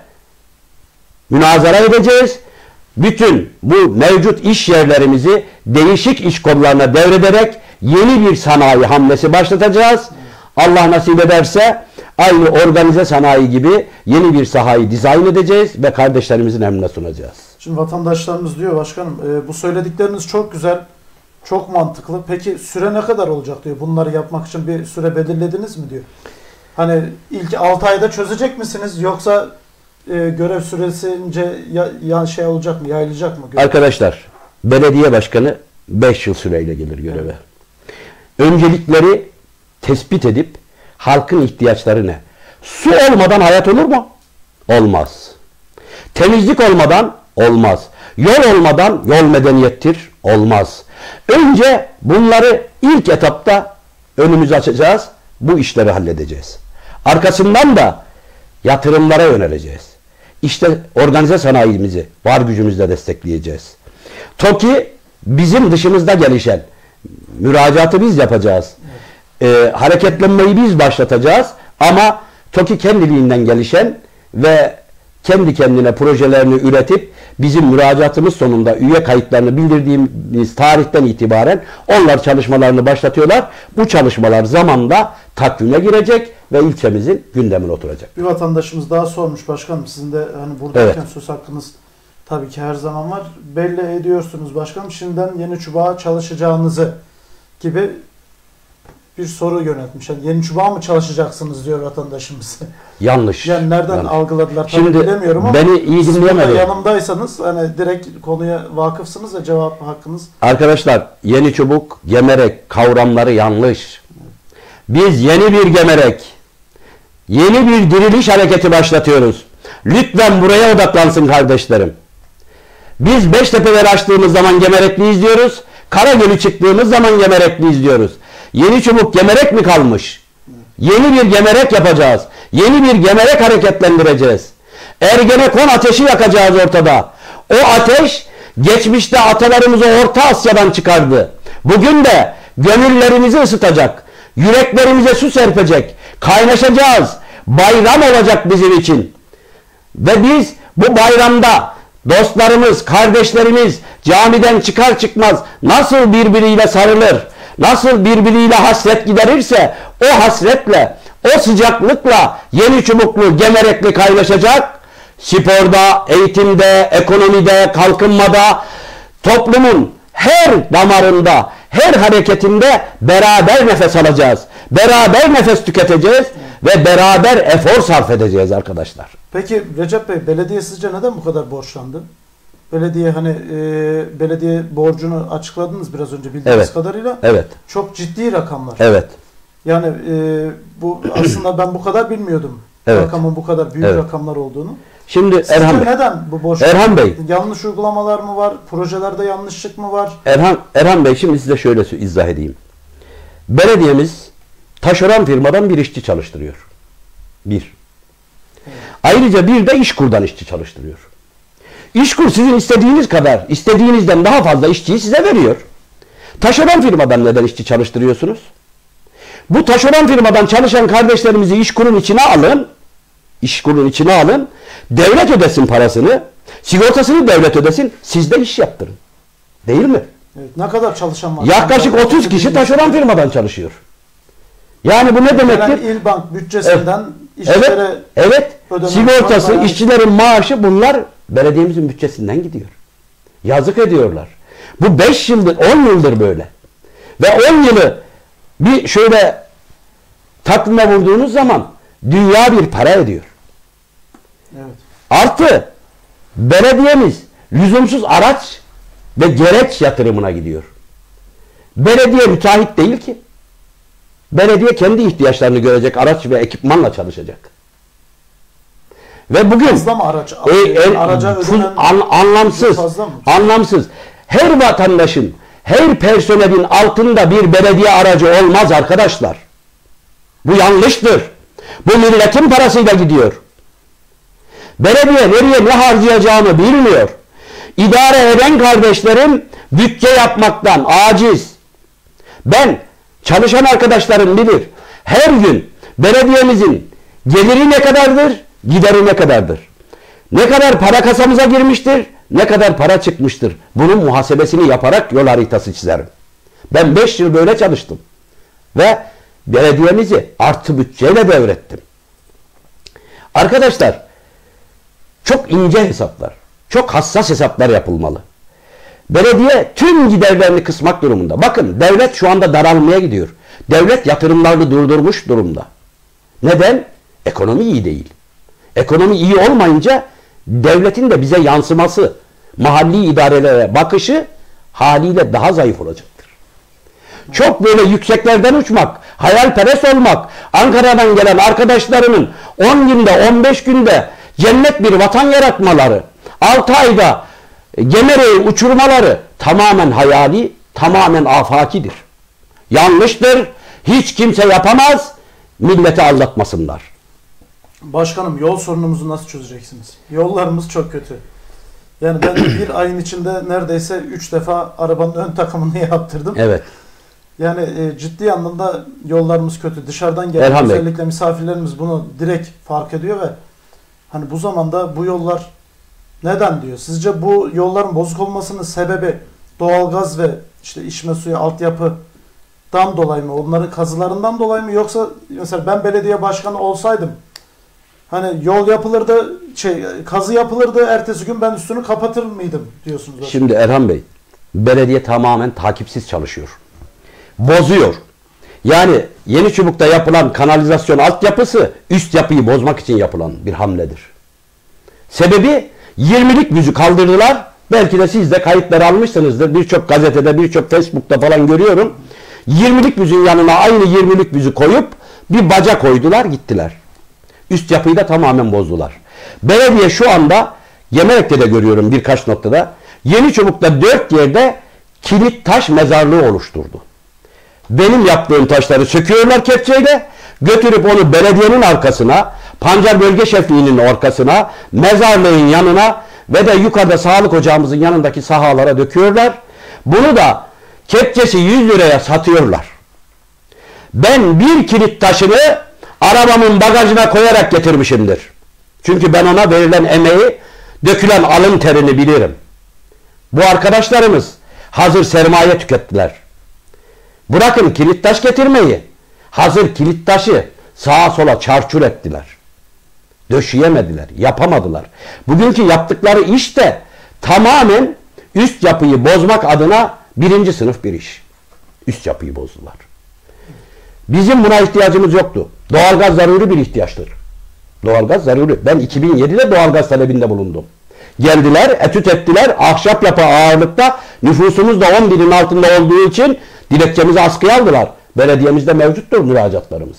münazara edeceğiz. Bütün bu mevcut iş yerlerimizi değişik iş kollarına devrederek yeni bir sanayi hamlesi başlatacağız. Allah nasip ederse aynı organize sanayi gibi yeni bir sahayı dizayn edeceğiz ve kardeşlerimizin emrine sunacağız. Şimdi vatandaşlarımız diyor başkanım e, bu söyledikleriniz çok güzel, çok mantıklı. Peki süre ne kadar olacak diyor. Bunları yapmak için bir süre belirlediniz mi diyor. Hani ilk altı ayda çözecek misiniz yoksa e, görev süresince ya, ya şey olacak mı, yayılacak mı? Görev? Arkadaşlar, belediye başkanı beş yıl süreyle gelir göreve. Evet. Öncelikleri tespit edip halkın ihtiyaçları ne? Su olmadan hayat olur mu? Olmaz. Temizlik olmadan olmaz. Yol olmadan yol medeniyettir. Olmaz. Önce bunları ilk etapta önümüzü açacağız. Bu işleri halledeceğiz. Arkasından da yatırımlara yöneleceğiz. İşte organize sanayimizi var gücümüzle destekleyeceğiz. TOKİ bizim dışımızda gelişen müracaatı biz yapacağız. Ee, hareketlenmeyi biz başlatacağız. Ama TOKİ kendiliğinden gelişen ve kendi kendine projelerini üretip bizim müracaatımız sonunda üye kayıtlarını bildirdiğimiz tarihten itibaren onlar çalışmalarını başlatıyorlar. Bu çalışmalar zamanla takvime girecek ve ilçemizin gündemine oturacak. Bir vatandaşımız daha sormuş başkanım. Sizin de hani buradayken Evet. söz hakkınız tabii ki her zaman var. Belli ediyorsunuz başkanım. Şimdiden Yeniçubuk'a çalışacağınızı gibi bir soru yöneltmiş. Yani yeni çubuğa mı çalışacaksınız diyor vatandaşımız. Yanlış. Yani nereden Yanlış. algıladılar tabii Şimdi bilemiyorum ama beni iyi siz burada dinleyemedi. yanımdaysanız hani direkt konuya vakıfsınız ve cevap hakkınız. Arkadaşlar yeni çubuk, gemerek kavramları yanlış. Biz yeni bir gemerek, yeni bir diriliş hareketi başlatıyoruz. Lütfen buraya odaklansın kardeşlerim. Biz Beştepe'leri açtığımız zaman Gemerekli izliyoruz. Karagöl'ü çıktığımız zaman Gemerekli izliyoruz. Yeni çubuk gemerek mi kalmış? Yeni bir gemerek yapacağız. Yeni bir gemerek hareketlendireceğiz. Ergenekon ateşi yakacağız ortada. O ateş geçmişte atalarımızı Orta Asya'dan çıkardı. Bugün de gönüllerimizi ısıtacak. Yüreklerimize su serpecek. Kaynaşacağız. Bayram olacak bizim için. Ve biz bu bayramda dostlarımız, kardeşlerimiz camiden çıkar çıkmaz nasıl birbiriyle sarılır, nasıl birbiriyle hasret giderirse o hasretle, o sıcaklıkla yeni çubuklu, gemerekli kaynaşacak. Sporda, eğitimde, ekonomide, kalkınmada, toplumun her damarında, her hareketinde beraber nefes alacağız. Beraber nefes tüketeceğiz ve beraber efor sarf edeceğiz arkadaşlar. Peki Recep Bey, belediye sizce neden bu kadar borçlandı? Belediye hani e, belediye borcunu açıkladınız biraz önce bildiğiniz Evet. kadarıyla. Evet. Çok ciddi rakamlar. Evet. Yani e, bu aslında ben bu kadar bilmiyordum. Evet. Rakamın bu kadar büyük Evet. rakamlar olduğunu. Şimdi Sizce Erhan Bey, neden bu borç? Erhan Bey. Yanlış uygulamalar mı var? Projelerde yanlışlık mı var? Erhan, Erhan Bey şimdi size şöyle sö- izah edeyim. Belediyemiz taşeron firmadan bir işçi çalıştırıyor. Bir. Ayrıca bir de İşkur'dan işçi çalıştırıyor. İşkur sizin istediğiniz kadar, istediğinizden daha fazla işçiyi size veriyor. Taşeron firmadan neden işçi çalıştırıyorsunuz? Bu taşeron firmadan çalışan kardeşlerimizi İşkur'un içine alın. İşkur'un içine alın. Devlet ödesin parasını. Sigortasını devlet ödesin. Siz de iş yaptırın. Değil mi? Evet, ne kadar çalışan var? Yaklaşık Yani otuz kişi taşeron firmadan çalışıyor. Yani bu ne gelen demektir? İl Bank bütçesinden Evet, işçilere evet. ödenen Sigortası, paralar- işçilerin maaşı bunlar belediyemizin bütçesinden gidiyor. Yazık ediyorlar. Bu beş yıldır, on yıldır böyle. Ve on yılı bir şöyle takvime vurduğunuz zaman dünya bir para ediyor. Evet. Artı belediyemiz lüzumsuz araç ve gereç yatırımına gidiyor. Belediye müteahhit değil ki. Belediye kendi ihtiyaçlarını görecek araç ve ekipmanla çalışacak. Ve bugün Fazla mı araç? e, e, Araca full- ödenen an- anlamsız, fazla mı? anlamsız. Her vatandaşın, her personelin altında bir belediye aracı olmaz arkadaşlar. Bu yanlıştır. Bu milletin parasıyla gidiyor. Belediye nereye ne harcayacağını bilmiyor. İdare eden kardeşlerim bütçe yapmaktan aciz. Ben, çalışan arkadaşlarım bilir. Her gün belediyemizin geliri ne kadardır, gideri ne kadardır? Ne kadar para kasamıza girmiştir, ne kadar para çıkmıştır? Bunun muhasebesini yaparak yol haritası çizerim. Ben beş yıl böyle çalıştım. Ve belediyemizi artı bütçeyle devrettim. Arkadaşlar, çok ince hesaplar, çok hassas hesaplar yapılmalı. Belediye tüm giderlerini kısmak durumunda. Bakın devlet şu anda daralmaya gidiyor. Devlet yatırımlarını durdurmuş durumda. Neden? Ekonomi iyi değil. Ekonomi iyi olmayınca devletin de bize yansıması, mahalli idarelere bakışı haliyle daha zayıf olacaktır. Çok böyle yükseklerden uçmak, hayalperest olmak, Ankara'dan gelen arkadaşlarının on günde, on beş günde cennet bir vatan yaratmaları, altı ayda Gemere'yi uçurmaları tamamen hayali, tamamen afakidir. Yanlıştır. Hiç kimse yapamaz. Milleti aldatmasınlar. Başkanım, yol sorunumuzu nasıl çözeceksiniz? Yollarımız çok kötü. Yani ben bir ayın içinde neredeyse üç defa arabanın ön takımını yaptırdım. Evet. Yani e, ciddi anlamda yollarımız kötü. Dışarıdan gelen Erhan Bey. özellikle misafirlerimiz bunu direkt fark ediyor ve hani bu zamanda bu yollar neden diyor? Sizce bu yolların bozuk olmasının sebebi doğalgaz ve işte içme suyu altyapıdan dolayı mı? Onların kazılarından dolayı mı? Yoksa mesela ben belediye başkanı olsaydım hani yol yapılırdı, şey kazı yapılırdı, ertesi gün ben üstünü kapatır mıydım diyorsunuz? Şimdi Erhan Bey, belediye tamamen takipsiz çalışıyor. bozuyor. Yani Yeniçubuk'ta yapılan kanalizasyon altyapısı üst yapıyı bozmak için yapılan bir hamledir. Sebebi yirmilik büzü kaldırdılar. Belki de siz de kayıtları almışsınızdır. Birçok gazetede, birçok Facebook'ta falan görüyorum. yirmilik büzün yanına aynı yirmilik büzü koyup bir baca koydular, gittiler. Üst yapıyı da tamamen bozdular. Belediye şu anda Gemerek'te de görüyorum birkaç noktada. Yeniçubuk'ta dört yerde kilit taş mezarlığı oluşturdu. Benim yaptığım taşları söküyorlar kepçeyle, götürüp onu belediyenin arkasına, Pancar Bölge Şefliği'nin arkasına, mezarlığın yanına ve de yukarıda sağlık ocağımızın yanındaki sahalara döküyorlar. Bunu da kepçesi yüz liraya satıyorlar. Ben bir kilit taşını arabamın bagajına koyarak getirmişimdir. Çünkü ben ona verilen emeği, dökülen alın terini bilirim. Bu arkadaşlarımız hazır sermaye tükettiler. Bırakın kilit taş getirmeyi, hazır kilit taşı sağa sola çarçur ettiler. Döşeyemediler, yapamadılar. Bugünkü yaptıkları iş de tamamen üst yapıyı bozmak adına birinci sınıf bir iş. Üst yapıyı bozdular. Bizim buna ihtiyacımız yoktu. Doğalgaz zaruri bir ihtiyaçtır. Doğalgaz zaruri. Ben iki bin yedide doğalgaz talebinde bulundum. Geldiler, etüt ettiler, ahşap yapı ağırlıkta, nüfusumuz da on binin altında olduğu için dilekçemizi askıya aldılar. Belediyemizde mevcuttur müracaatlarımız.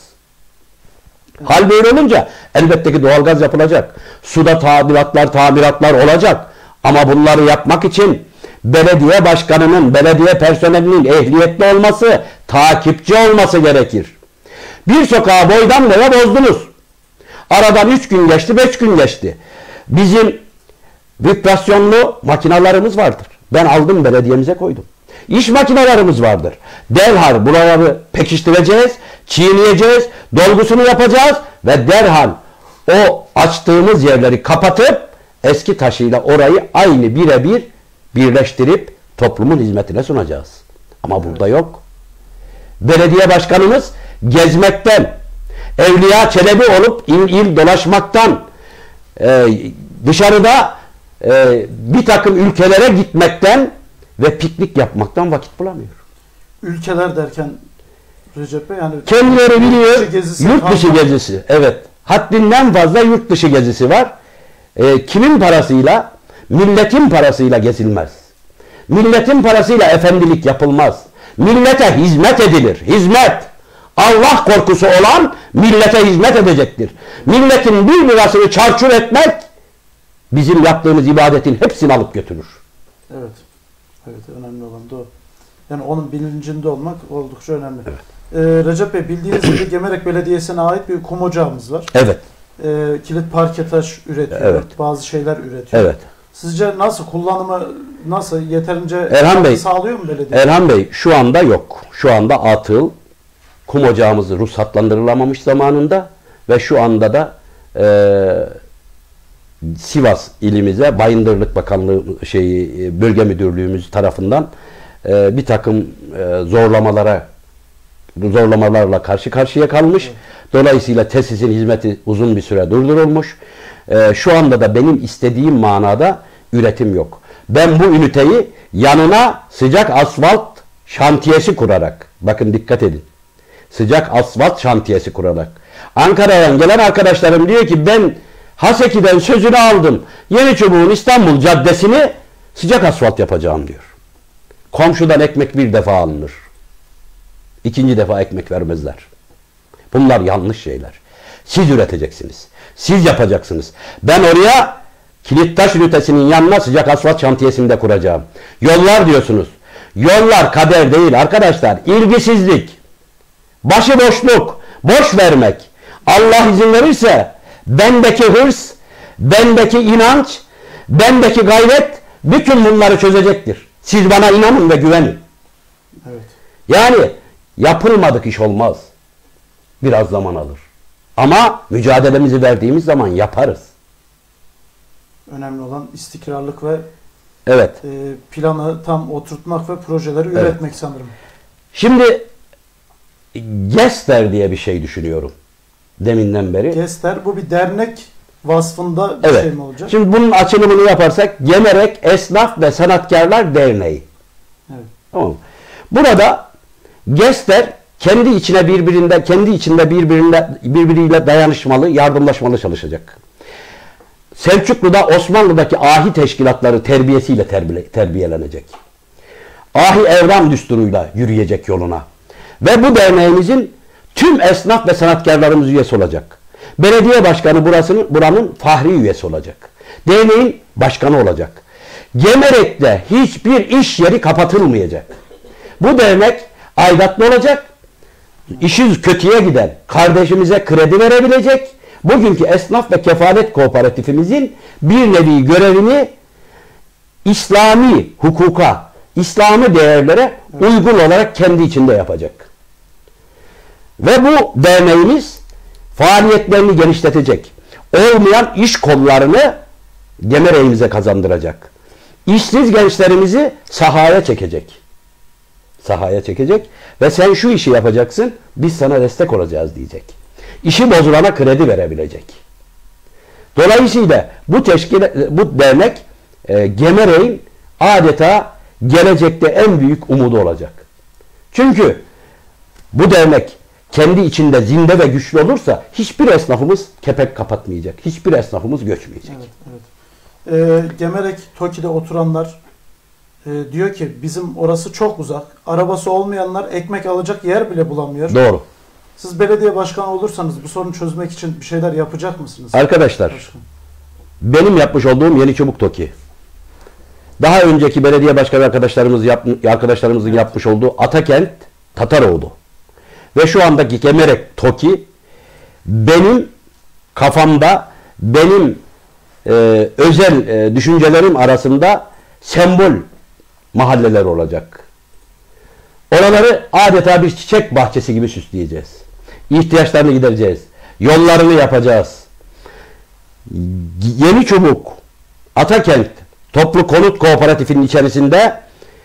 Hal böyle olunca elbette ki doğalgaz yapılacak. Suda tadilatlar, tamiratlar olacak. Ama bunları yapmak için belediye başkanının, belediye personelinin ehliyetli olması, takipçi olması gerekir. Bir sokağı boydan boya bozdunuz. Aradan üç gün geçti, beş gün geçti. Bizim vibrasyonlu makinalarımız vardır. Ben aldım, belediyemize koydum. İş makinelerimiz vardır. Derhal buraları pekiştireceğiz, çiğneyeceğiz, dolgusunu yapacağız ve derhal o açtığımız yerleri kapatıp eski taşıyla orayı aynı birebir birleştirip toplumun hizmetine sunacağız. Ama burada yok. Belediye başkanımız gezmekten, Evliya Çelebi olup il il dolaşmaktan, e, dışarıda e, bir takım ülkelere gitmekten ve piknik yapmaktan vakit bulamıyor. Ülkeler derken Recep Bey yani kendileri biliyor, yurt dışı gezisi, yurt dışı kalmak. gezisi. Evet. Haddinden fazla yurt dışı gezisi var. E, kimin parasıyla? Milletin parasıyla gezilmez. Milletin parasıyla efendilik yapılmaz. Millete hizmet edilir. Hizmet. Allah korkusu olan millete hizmet edecektir. Milletin bir lirasını çarçur etmek bizim yaptığımız ibadetin hepsini alıp götürür. Evet. Evet, önemli olan da o. Yani onun bilincinde olmak oldukça önemli. Evet. Ee, Recep Bey, bildiğiniz gibi Gemerek Belediyesi'ne ait bir kum ocağımız var. Evet. Ee, kilit parke taş üretiyor. Evet. Bazı şeyler üretiyor. Evet. Sizce nasıl, kullanımı nasıl, yeterince Erhan Bey, sağlıyor mu belediye? Erhan Bey şu anda yok. Şu anda atıl. Kum ocağımız ruhsatlandırılamamış zamanında ve şu anda da e, Sivas ilimize Bayındırlık Bakanlığı şeyi bölge müdürlüğümüz tarafından e, bir takım e, zorlamalara zorlamalarla karşı karşıya kalmış. Dolayısıyla tesisin hizmeti uzun bir süre durdurulmuş. E, şu anda da benim istediğim manada üretim yok. Ben bu üniteyi yanına sıcak asfalt şantiyesi kurarak, bakın dikkat edin, sıcak asfalt şantiyesi kurarak, Ankara'dan gelen arkadaşlarım diyor ki ben Haseki'den sözünü aldım, Yeniçubuk'un İstanbul Caddesi'ni sıcak asfalt yapacağım diyor. Komşudan ekmek bir defa alınır. İkinci defa ekmek vermezler. Bunlar yanlış şeyler. Siz üreteceksiniz. Siz yapacaksınız. Ben oraya Kilittaş ünitesinin yanına sıcak asfalt şantiyesini de kuracağım. Yollar diyorsunuz. Yollar kader değil arkadaşlar. İlgisizlik, başıboşluk, boş vermek. Allah izin verirse bendeki hırs, bendeki inanç, bendeki gayret bütün bunları çözecektir. Siz bana inanın ve güvenin. Evet. Yani yapılmadık iş olmaz. Biraz zaman alır. Ama mücadelemizi verdiğimiz zaman yaparız. Önemli olan istikrarlık ve Evet. e, planı tam oturtmak ve projeleri Evet. üretmek sanırım. Şimdi Gester diye bir şey düşünüyorum. Deminden beri. Gester, bu bir dernek vasfında bir Evet. şey mi olacak? Şimdi bunun açılımını yaparsak Gemerek Esnaf ve Sanatkarlar Derneği. Evet. Tamam mı? Burada GES'ler kendi içine birbirinde, kendi içinde birbirine, birbiriyle dayanışmalı, yardımlaşmalı çalışacak. Selçuklu'da Osmanlı'daki ahi teşkilatları terbiyesiyle terbiye, terbiyelenecek. Ahi evram düsturuyla yürüyecek yoluna. Ve bu derneğimizin tüm esnaf ve sanatkarlarımız üyesi olacak. Belediye başkanı burasının, buranın fahri üyesi olacak. Derneğin başkanı olacak. Gemerek'te hiçbir iş yeri kapatılmayacak. Bu dernek aidatlı olacak. İşi kötüye giden kardeşimize kredi verebilecek. Bugünkü esnaf ve kefalet kooperatifimizin bir nevi görevini İslami hukuka, İslami değerlere uygun olarak kendi içinde yapacak. Ve bu derneğimiz faaliyetlerini genişletecek. Olmayan iş kollarını Gemerek'imize kazandıracak. İşsiz gençlerimizi sahaya çekecek. Sahaya çekecek ve sen şu işi yapacaksın, biz sana destek olacağız diyecek. İşi bozulana kredi verebilecek. Dolayısıyla bu teşkil, bu dernek e, Gemerek'in adeta gelecekte en büyük umudu olacak. Çünkü bu dernek kendi içinde zinde ve güçlü olursa hiçbir esnafımız kepek kapatmayacak. Hiçbir esnafımız göçmeyecek. Evet, evet. Ee, Gemerek Toki'de oturanlar e, diyor ki bizim orası çok uzak. Arabası olmayanlar ekmek alacak yer bile bulamıyor. Doğru. Siz belediye başkanı olursanız bu sorunu çözmek için bir şeyler yapacak mısınız? Arkadaşlar, Başkan. benim yapmış olduğum Yeni Çubuk Toki, daha önceki belediye başkanı arkadaşlarımız yap, arkadaşlarımızın evet. yapmış olduğu Atakent Tataroğlu ve şu andaki Gemerek Toki benim kafamda, benim e, özel e, düşüncelerim arasında sembol mahalleler olacak. Oraları adeta bir çiçek bahçesi gibi süsleyeceğiz. İhtiyaçlarını gidereceğiz. Yollarını yapacağız. Yeni Çubuk, Atakent Toplu Konut Kooperatifinin içerisinde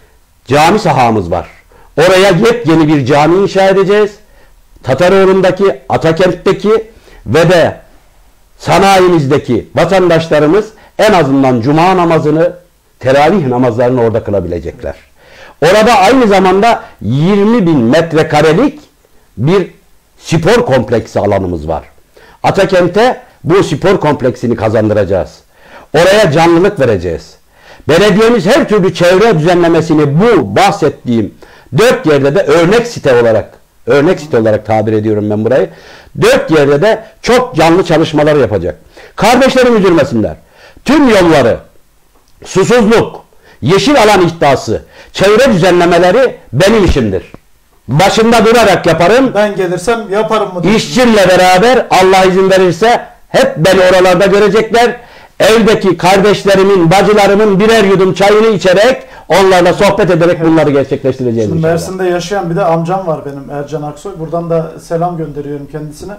cami sahamız var. Oraya yepyeni bir cami inşa edeceğiz. Tataroğlu'ndaki, Atakent'teki ve de sanayimizdeki vatandaşlarımız en azından cuma namazını, teravih namazlarını orada kılabilecekler. Orada aynı zamanda yirmi bin metrekarelik bir spor kompleksi alanımız var. Atakent'e bu spor kompleksini kazandıracağız. Oraya canlılık vereceğiz. Belediyemiz her türlü çevre düzenlemesini bu bahsettiğim dört yerde de örnek site olarak, örnek site olarak tabir ediyorum ben burayı. Dört yerde de çok canlı çalışmalar yapacak. Kardeşlerim üzülmesinler. Tüm yolları, susuzluk, yeşil alan iddiası, çevre düzenlemeleri benim işimdir. Başında durarak yaparım. Ben gelirsem yaparım mı? İşçimle beraber Allah izin verirse hep beni oralarda görecekler. Evdeki kardeşlerimin, bacılarımın birer yudum çayını içerek, onlarla sohbet ederek evet. bunları gerçekleştireceğiz Şimdi inşallah. Mersin'de yaşayan bir de amcam var benim, Ercan Aksoy. Buradan da selam gönderiyorum kendisine.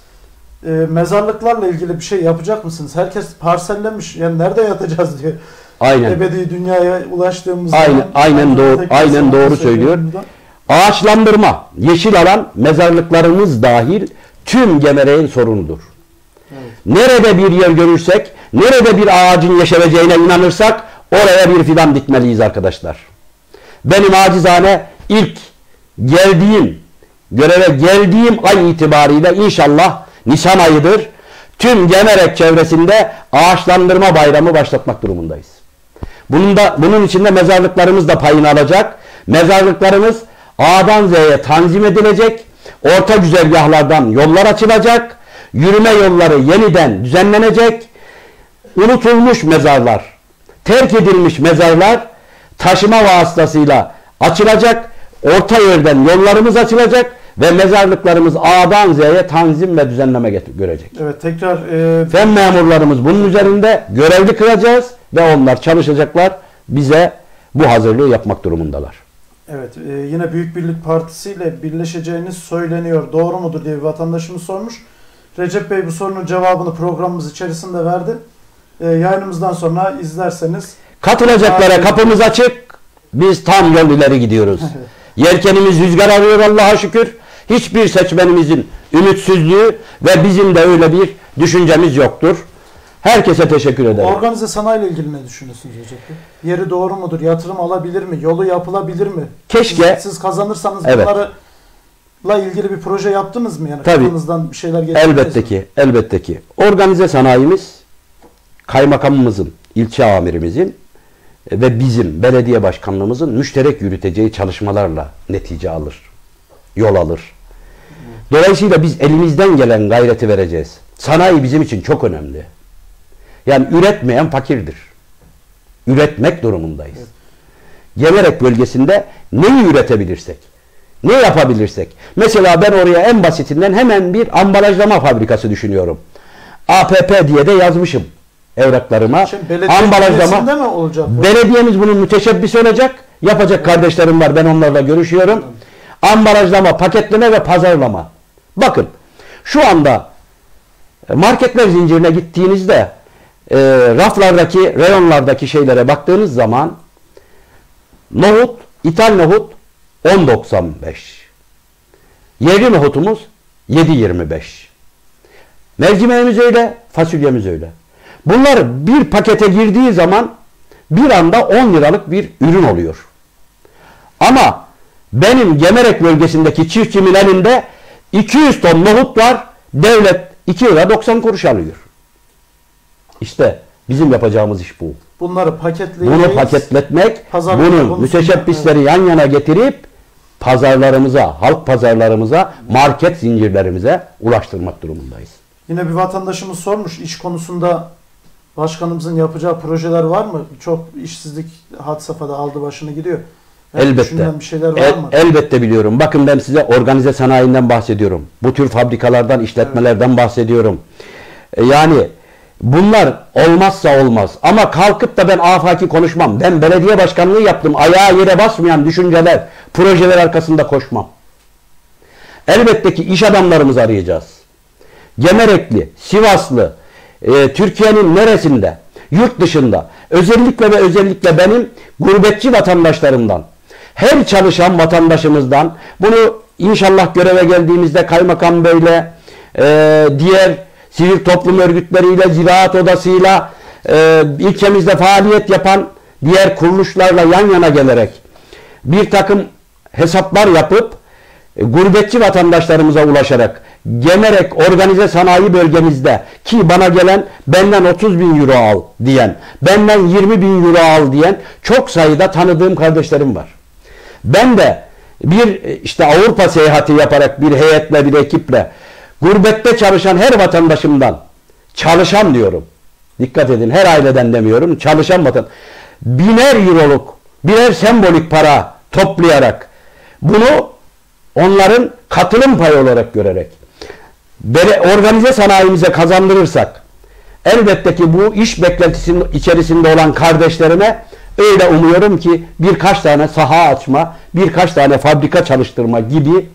Ee, mezarlıklarla ilgili bir şey yapacak mısınız? Herkes parsellemiş. Yani nerede yatacağız diye. Aynen. Ebedi dünyaya ulaştığımızda. Aynen, aynen doğru, aynen doğru söylüyor. Ağaçlandırma, yeşil alan, mezarlıklarımız dahil tüm Gemerek'in sorunudur. Evet. Nerede bir yer görürsek, nerede bir ağacın yeşereceğine inanırsak oraya bir fidan dikmeliyiz arkadaşlar. Benim acizane ilk geldiğim, göreve geldiğim ay itibariyle inşallah Nisan ayıdır. Tüm Gemerek çevresinde ağaçlandırma bayramı başlatmak durumundayız. Bunun da, bunun içinde mezarlıklarımız da payını alacak. Mezarlıklarımız A'dan Z'ye tanzim edilecek. Orta güzergahlardan yollar açılacak. Yürüme yolları yeniden düzenlenecek. Unutulmuş mezarlar, terk edilmiş mezarlar taşıma vasıtasıyla açılacak. Orta yerden yollarımız açılacak ve mezarlıklarımız A'dan Z'ye tanzim ve düzenleme görecek. Evet, tekrar e... fen memurlarımız bunun üzerinde görevli kılacağız ve onlar çalışacaklar. Bize bu hazırlığı yapmak durumundalar. Evet, e, yine Büyük Birlik Partisi ile birleşeceğiniz söyleniyor. Doğru mudur diye bir vatandaşımız sormuş. Recep Bey bu sorunun cevabını programımız içerisinde verdi. E, yayınımızdan sonra izlerseniz. Katılacaklara kapımız açık. Biz tam yol ileri gidiyoruz. Yelkenimiz rüzgar arıyor Allah'a şükür. Hiçbir seçmenimizin ümitsizliği ve bizim de öyle bir düşüncemiz yoktur. Herkese teşekkür ederim. Organize sanayi ile ilgili ne düşünüyorsunuz Recep Bey? Yeri doğru mudur? Yatırım alabilir mi? Yolu yapılabilir mi? Keşke- Siz, siz kazanırsanız Evet. bunlarla ilgili bir proje yaptınız mı? Yani Tabii. kafanızdan bir şeyler geçirdiniz Elbette mi? ki, elbette ki. Organize sanayimiz kaymakamımızın, ilçe amirimizin ve bizim belediye başkanlığımızın müşterek yürüteceği çalışmalarla netice alır. Yol alır. Dolayısıyla biz elimizden gelen gayreti vereceğiz. Sanayi bizim için çok önemli. Yani üretmeyen fakirdir. Üretmek durumundayız. Gemerek bölgesinde neyi üretebilirsek, ne yapabilirsek. Mesela ben oraya en basitinden hemen bir ambalajlama fabrikası düşünüyorum. A P P diye de yazmışım evraklarıma. Şimdi belediye Ambalajlama. bünyesinde mi olacak bu? Belediyemiz bunun müteşebbisi olacak. Yapacak kardeşlerim var. Ben onlarla görüşüyorum. Ambalajlama, paketleme ve pazarlama. Bakın şu anda marketler zincirine gittiğinizde e, raflardaki, reyonlardaki şeylere baktığınız zaman nohut, ithal nohut on doksan beş. Yerli nohutumuz yedi yirmi beş. Mercimeğimiz öyle, fasulyemiz öyle. Bunlar bir pakete girdiği zaman bir anda on liralık bir ürün oluyor. Ama benim Gemerek bölgesindeki çiftçimin elinde iki yüz ton nohut var. Devlet iki lira doksan kuruş alıyor. İşte bizim yapacağımız iş bu. Bunları paketleyeceğiz. Bunu paketletmek, Pazarlama bunun konusunda, müteşebbisleri evet. yan yana getirip pazarlarımıza, halk pazarlarımıza, market zincirlerimize ulaştırmak durumundayız. Yine bir vatandaşımız sormuş, iş konusunda başkanımızın yapacağı projeler var mı? Çok işsizlik had safhada aldı başını gidiyor. Yani Elbette. düşünülen bir şeyler var El- mı? elbette biliyorum. Bakın ben size organize sanayinden bahsediyorum. Bu tür fabrikalardan, işletmelerden bahsediyorum. E, Yani bunlar olmazsa olmaz. Ama kalkıp da ben afaki konuşmam. Ben belediye başkanlığı yaptım. Ayağı yere basmayan düşünceler, projeler arkasında koşmam. Elbette ki iş adamlarımızı arayacağız. Gemerekli, Sivaslı, e, Türkiye'nin neresinde, yurt dışında, özellikle ve özellikle benim gurbetçi vatandaşlarımdan, her çalışan vatandaşımızdan, bunu inşallah göreve geldiğimizde kaymakam beyle, e, diğer sivil toplum örgütleriyle, ziraat odasıyla, e, ilçemizde faaliyet yapan diğer kuruluşlarla yan yana gelerek bir takım hesaplar yapıp e, gurbetçi vatandaşlarımıza ulaşarak Gemerek organize sanayi bölgemizde ki bana gelen benden otuz bin euro al diyen, benden yirmi bin euro al diyen çok sayıda tanıdığım kardeşlerim var. Ben de bir işte Avrupa seyahati yaparak bir heyetle, bir ekiple gurbette çalışan her vatandaşımdan, çalışan diyorum, dikkat edin, her aileden demiyorum, çalışan vatan, biner euroluk birer sembolik para toplayarak bunu onların katılım payı olarak görerek organize sanayimize kazandırırsak elbette ki bu iş beklentisinin içerisinde olan kardeşlerime öyle umuyorum ki birkaç tane saha açma, birkaç tane fabrika çalıştırma gibi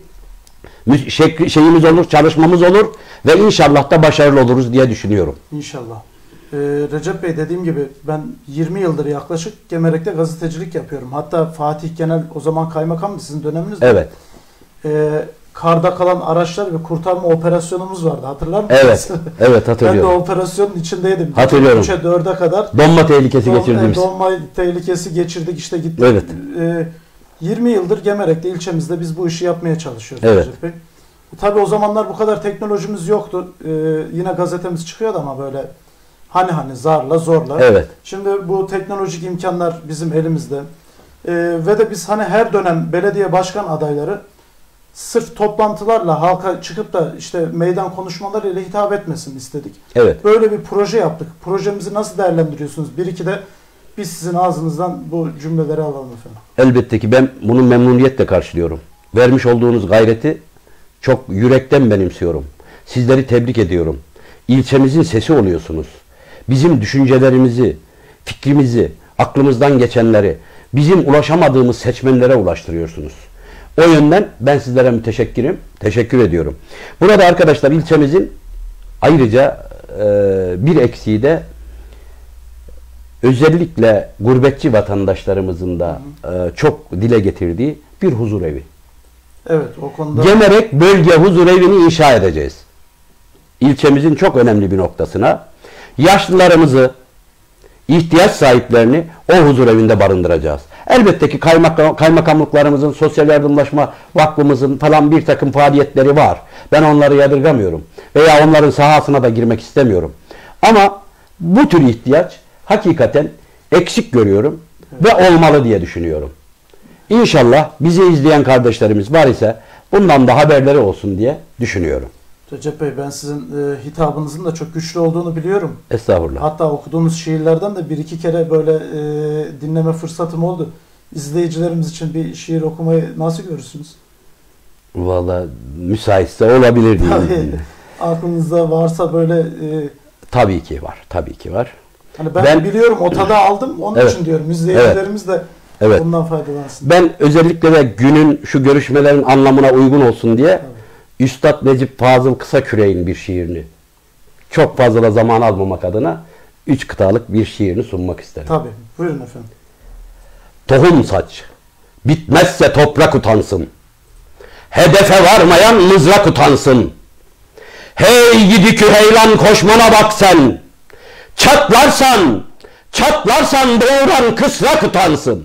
şeyimiz olur, çalışmamız olur ve inşallah da başarılı oluruz diye düşünüyorum. İnşallah. Ee, Recep Bey, dediğim gibi ben yirmi yıldır yaklaşık Gemerek'te gazetecilik yapıyorum. Hatta Fatih Genel o zaman kaymakamdı, sizin döneminizde. Evet. Ee, karda kalan araçlar ve kurtarma operasyonumuz vardı, hatırlar mısınız? Evet. Evet, Ben de hatırlıyorum. operasyonun içindeydim. Hatırlıyorum. üçe dörde kadar. Donma tehlikesi Don- geçirdiğimiz. Donma tehlikesi geçirdik, işte gittik. Evet. Ee, yirmi yıldır Gemerek'te, ilçemizde biz bu işi yapmaya çalışıyoruz. Evet. Recep Bey. Tabii o zamanlar bu kadar teknolojimiz yoktu. Ee, yine gazetemiz çıkıyordu ama böyle hani hani zarla zorla. Evet. Şimdi bu teknolojik imkanlar bizim elimizde. Ee, ve de biz hani her dönem belediye başkan adayları sırf toplantılarla halka çıkıp da işte meydan konuşmalarıyla hitap etmesin istedik. Evet. Böyle bir proje yaptık. Projemizi nasıl değerlendiriyorsunuz? Bir iki de biz sizin ağzınızdan bu cümleleri alalım efendim. Elbette ki ben bunu memnuniyetle karşılıyorum. Vermiş olduğunuz gayreti çok yürekten benimsiyorum. Sizleri tebrik ediyorum. İlçemizin sesi oluyorsunuz. Bizim düşüncelerimizi, fikrimizi, aklımızdan geçenleri bizim ulaşamadığımız seçmenlere ulaştırıyorsunuz. O yönden ben sizlere müteşekkirim. Teşekkür ediyorum. Burada arkadaşlar ilçemizin ayrıca e, bir eksiği de özellikle gurbetçi vatandaşlarımızın da e, çok dile getirdiği bir huzur evi. Evet, o konuda Gemerek bölge huzur evini inşa edeceğiz. İlçemizin çok önemli bir noktasına Yaşlılarımızı, ihtiyaç sahiplerini o huzur evinde barındıracağız. Elbette ki kaymakam, kaymakamlıklarımızın, sosyal yardımlaşma vakfımızın falan bir takım faaliyetleri var. Ben onları yadırgamıyorum. Veya onların sahasına da girmek istemiyorum. Ama bu tür ihtiyaç hakikaten eksik görüyorum ve olmalı diye düşünüyorum. İnşallah bizi izleyen kardeşlerimiz var ise bundan da haberleri olsun diye düşünüyorum. Recep Bey, ben sizin e, hitabınızın da çok güçlü olduğunu biliyorum. Estağfurullah. Hatta okuduğunuz şiirlerden de bir iki kere böyle e, dinleme fırsatım oldu. İzleyicilerimiz için bir şiir okumayı nasıl görürsünüz? Vallahi müsaitse olabilir diye. Tabii, aklınızda varsa böyle... E, tabii ki var. Tabii ki var. Hani ben, Ben- biliyorum, o tadı aldım. Onun Evet. için diyorum. İzleyicilerimiz de Evet. bundan faydalansın. Ben özellikle de günün şu görüşmelerin anlamına uygun olsun diye Üstad Necip Fazıl Kısaküre'nin bir şiirini, çok fazla da zaman almamak adına üç kıtalık bir şiirini sunmak isterim. Tabii. Buyurun efendim. Tohum saç, bitmezse toprak utansın. Hedefe varmayan mızrak utansın. Hey gidi küheylan, koşmana bak sen. Çatlarsan, çatlarsan doğuran kısrak utansın.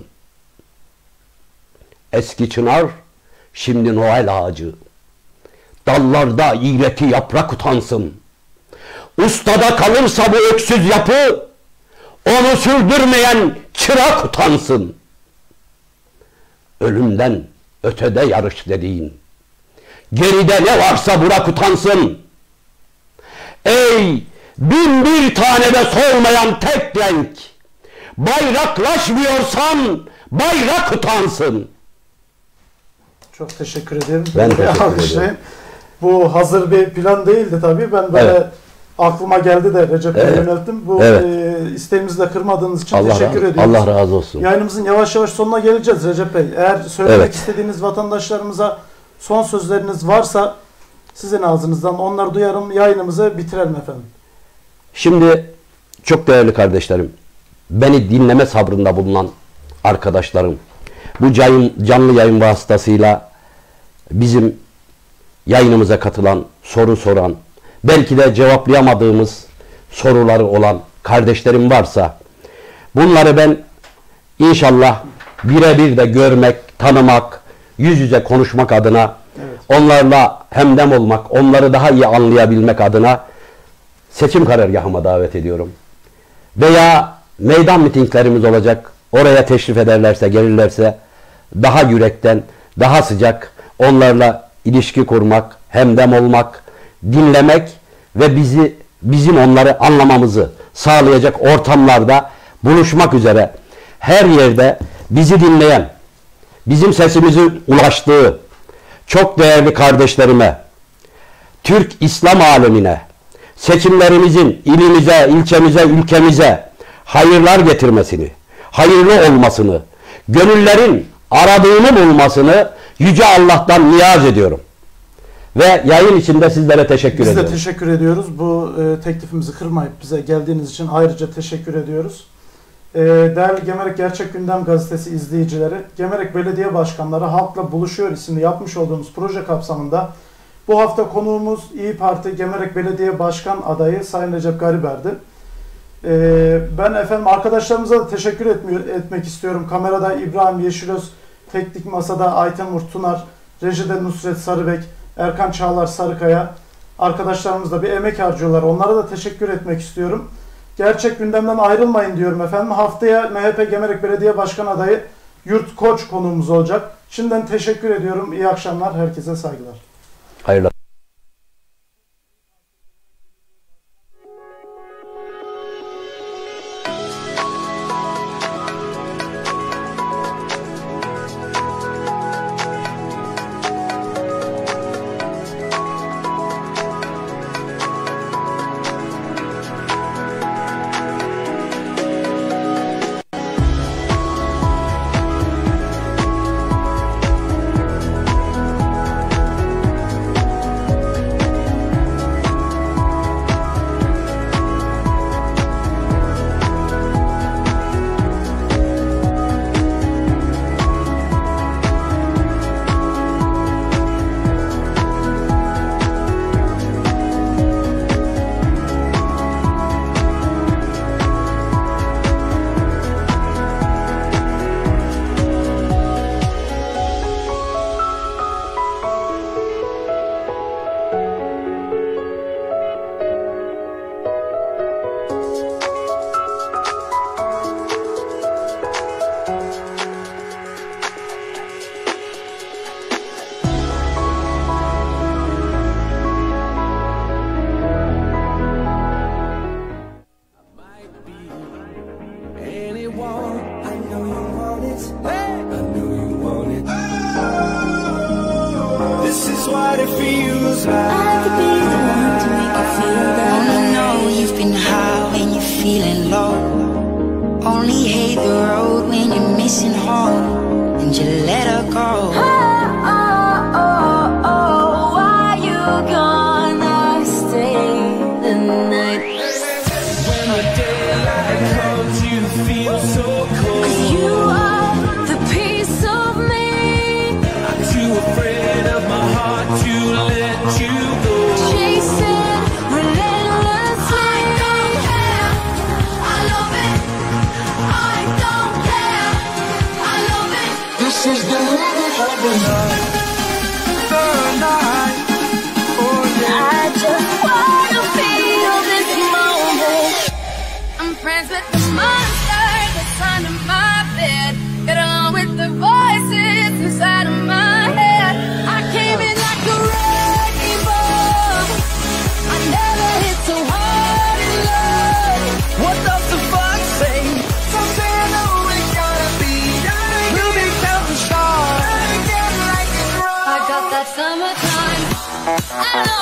Eski çınar, şimdi Noel ağacı. Dallarda iğreti yaprak utansın. Ustada kalırsa bu öksüz yapı, onu sürdürmeyen çırak utansın. Ölümden ötede yarış dediğin, geride ne varsa bırak utansın. Ey bin bir tane de solmayan tek renk, bayraklaşmıyorsan bayrak utansın. Çok teşekkür ederim. Ben Böyle teşekkür alkışlayın. ederim. Bu hazır bir plan değildi tabii. Ben böyle Evet. aklıma geldi de Recep Bey'e Evet. yönelttim. Bu Evet. e, isteğimizi de kırmadığınız için Allah, teşekkür razı, ediyoruz. Allah razı olsun. Yayınımızın yavaş yavaş sonuna geleceğiz Recep Bey. Eğer söylemek Evet. istediğiniz vatandaşlarımıza son sözleriniz varsa sizin ağzınızdan onları duyarım. Yayınımızı bitirelim efendim. Şimdi çok değerli kardeşlerim, beni dinleme sabrında bulunan arkadaşlarım, bu yayın, canlı yayın vasıtasıyla bizim yayınımıza katılan, soru soran, belki de cevaplayamadığımız soruları olan kardeşlerim varsa, bunları ben inşallah birebir de görmek, tanımak, yüz yüze konuşmak adına, Evet. onlarla hemdem olmak, onları daha iyi anlayabilmek adına seçim karargahıma davet ediyorum. Veya meydan mitinglerimiz olacak. Oraya teşrif ederlerse, gelirlerse daha yürekten, daha sıcak onlarla ilişki kurmak, hemdem olmak, dinlemek ve bizi bizim onları anlamamızı sağlayacak ortamlarda buluşmak üzere her yerde bizi dinleyen, bizim sesimizin ulaştığı çok değerli kardeşlerime, Türk İslam alemine, seçimlerimizin ilimize, ilçemize, ülkemize hayırlar getirmesini, hayırlı olmasını, gönüllerin aradığını bulmasını Yüce Allah'tan niyaz ediyorum. Ve yayın içinde sizlere teşekkür Biz ediyorum. de teşekkür ediyoruz. Bu e, teklifimizi kırmayıp bize geldiğiniz için ayrıca teşekkür ediyoruz. E, değerli Gemerek Gerçek Gündem Gazetesi izleyicileri, Gemerek Belediye Başkanları Halkla Buluşuyor isimli yapmış olduğumuz proje kapsamında bu hafta konuğumuz İyi Parti Gemerek Belediye Başkan adayı Sayın Recep Gariber'di. E, ben efendim arkadaşlarımıza da teşekkür etmiyor, etmek istiyorum. Kamerada İbrahim Yeşilöz, teknik masada Aytemur Tunar, rejide Nusret Sarıbek, Erkan Çağlar Sarıkaya, arkadaşlarımız da bir emek harcıyorlar. Onlara da teşekkür etmek istiyorum. Gerçek gündemden ayrılmayın diyorum efendim. Haftaya M H P Gemerek Belediye Başkan adayı Yurt Koç konuğumuz olacak. Şimdiden teşekkür ediyorum. İyi akşamlar. Herkese saygılar. Hayırlı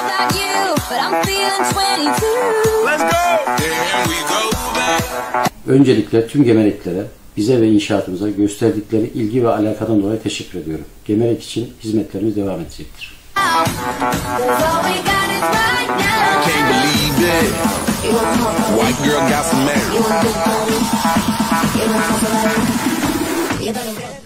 without you, but I'm feeling twenty-two. Let's go. There we go back. Öncelikle tüm Gemereklilere bize ve inşaatımıza gösterdikleri ilgi ve alakadan dolayı teşekkür ediyorum. Gemerek için hizmetlerimiz devam edecektir. Cause all we got is right now. Can't believe it. White girl got some married. You better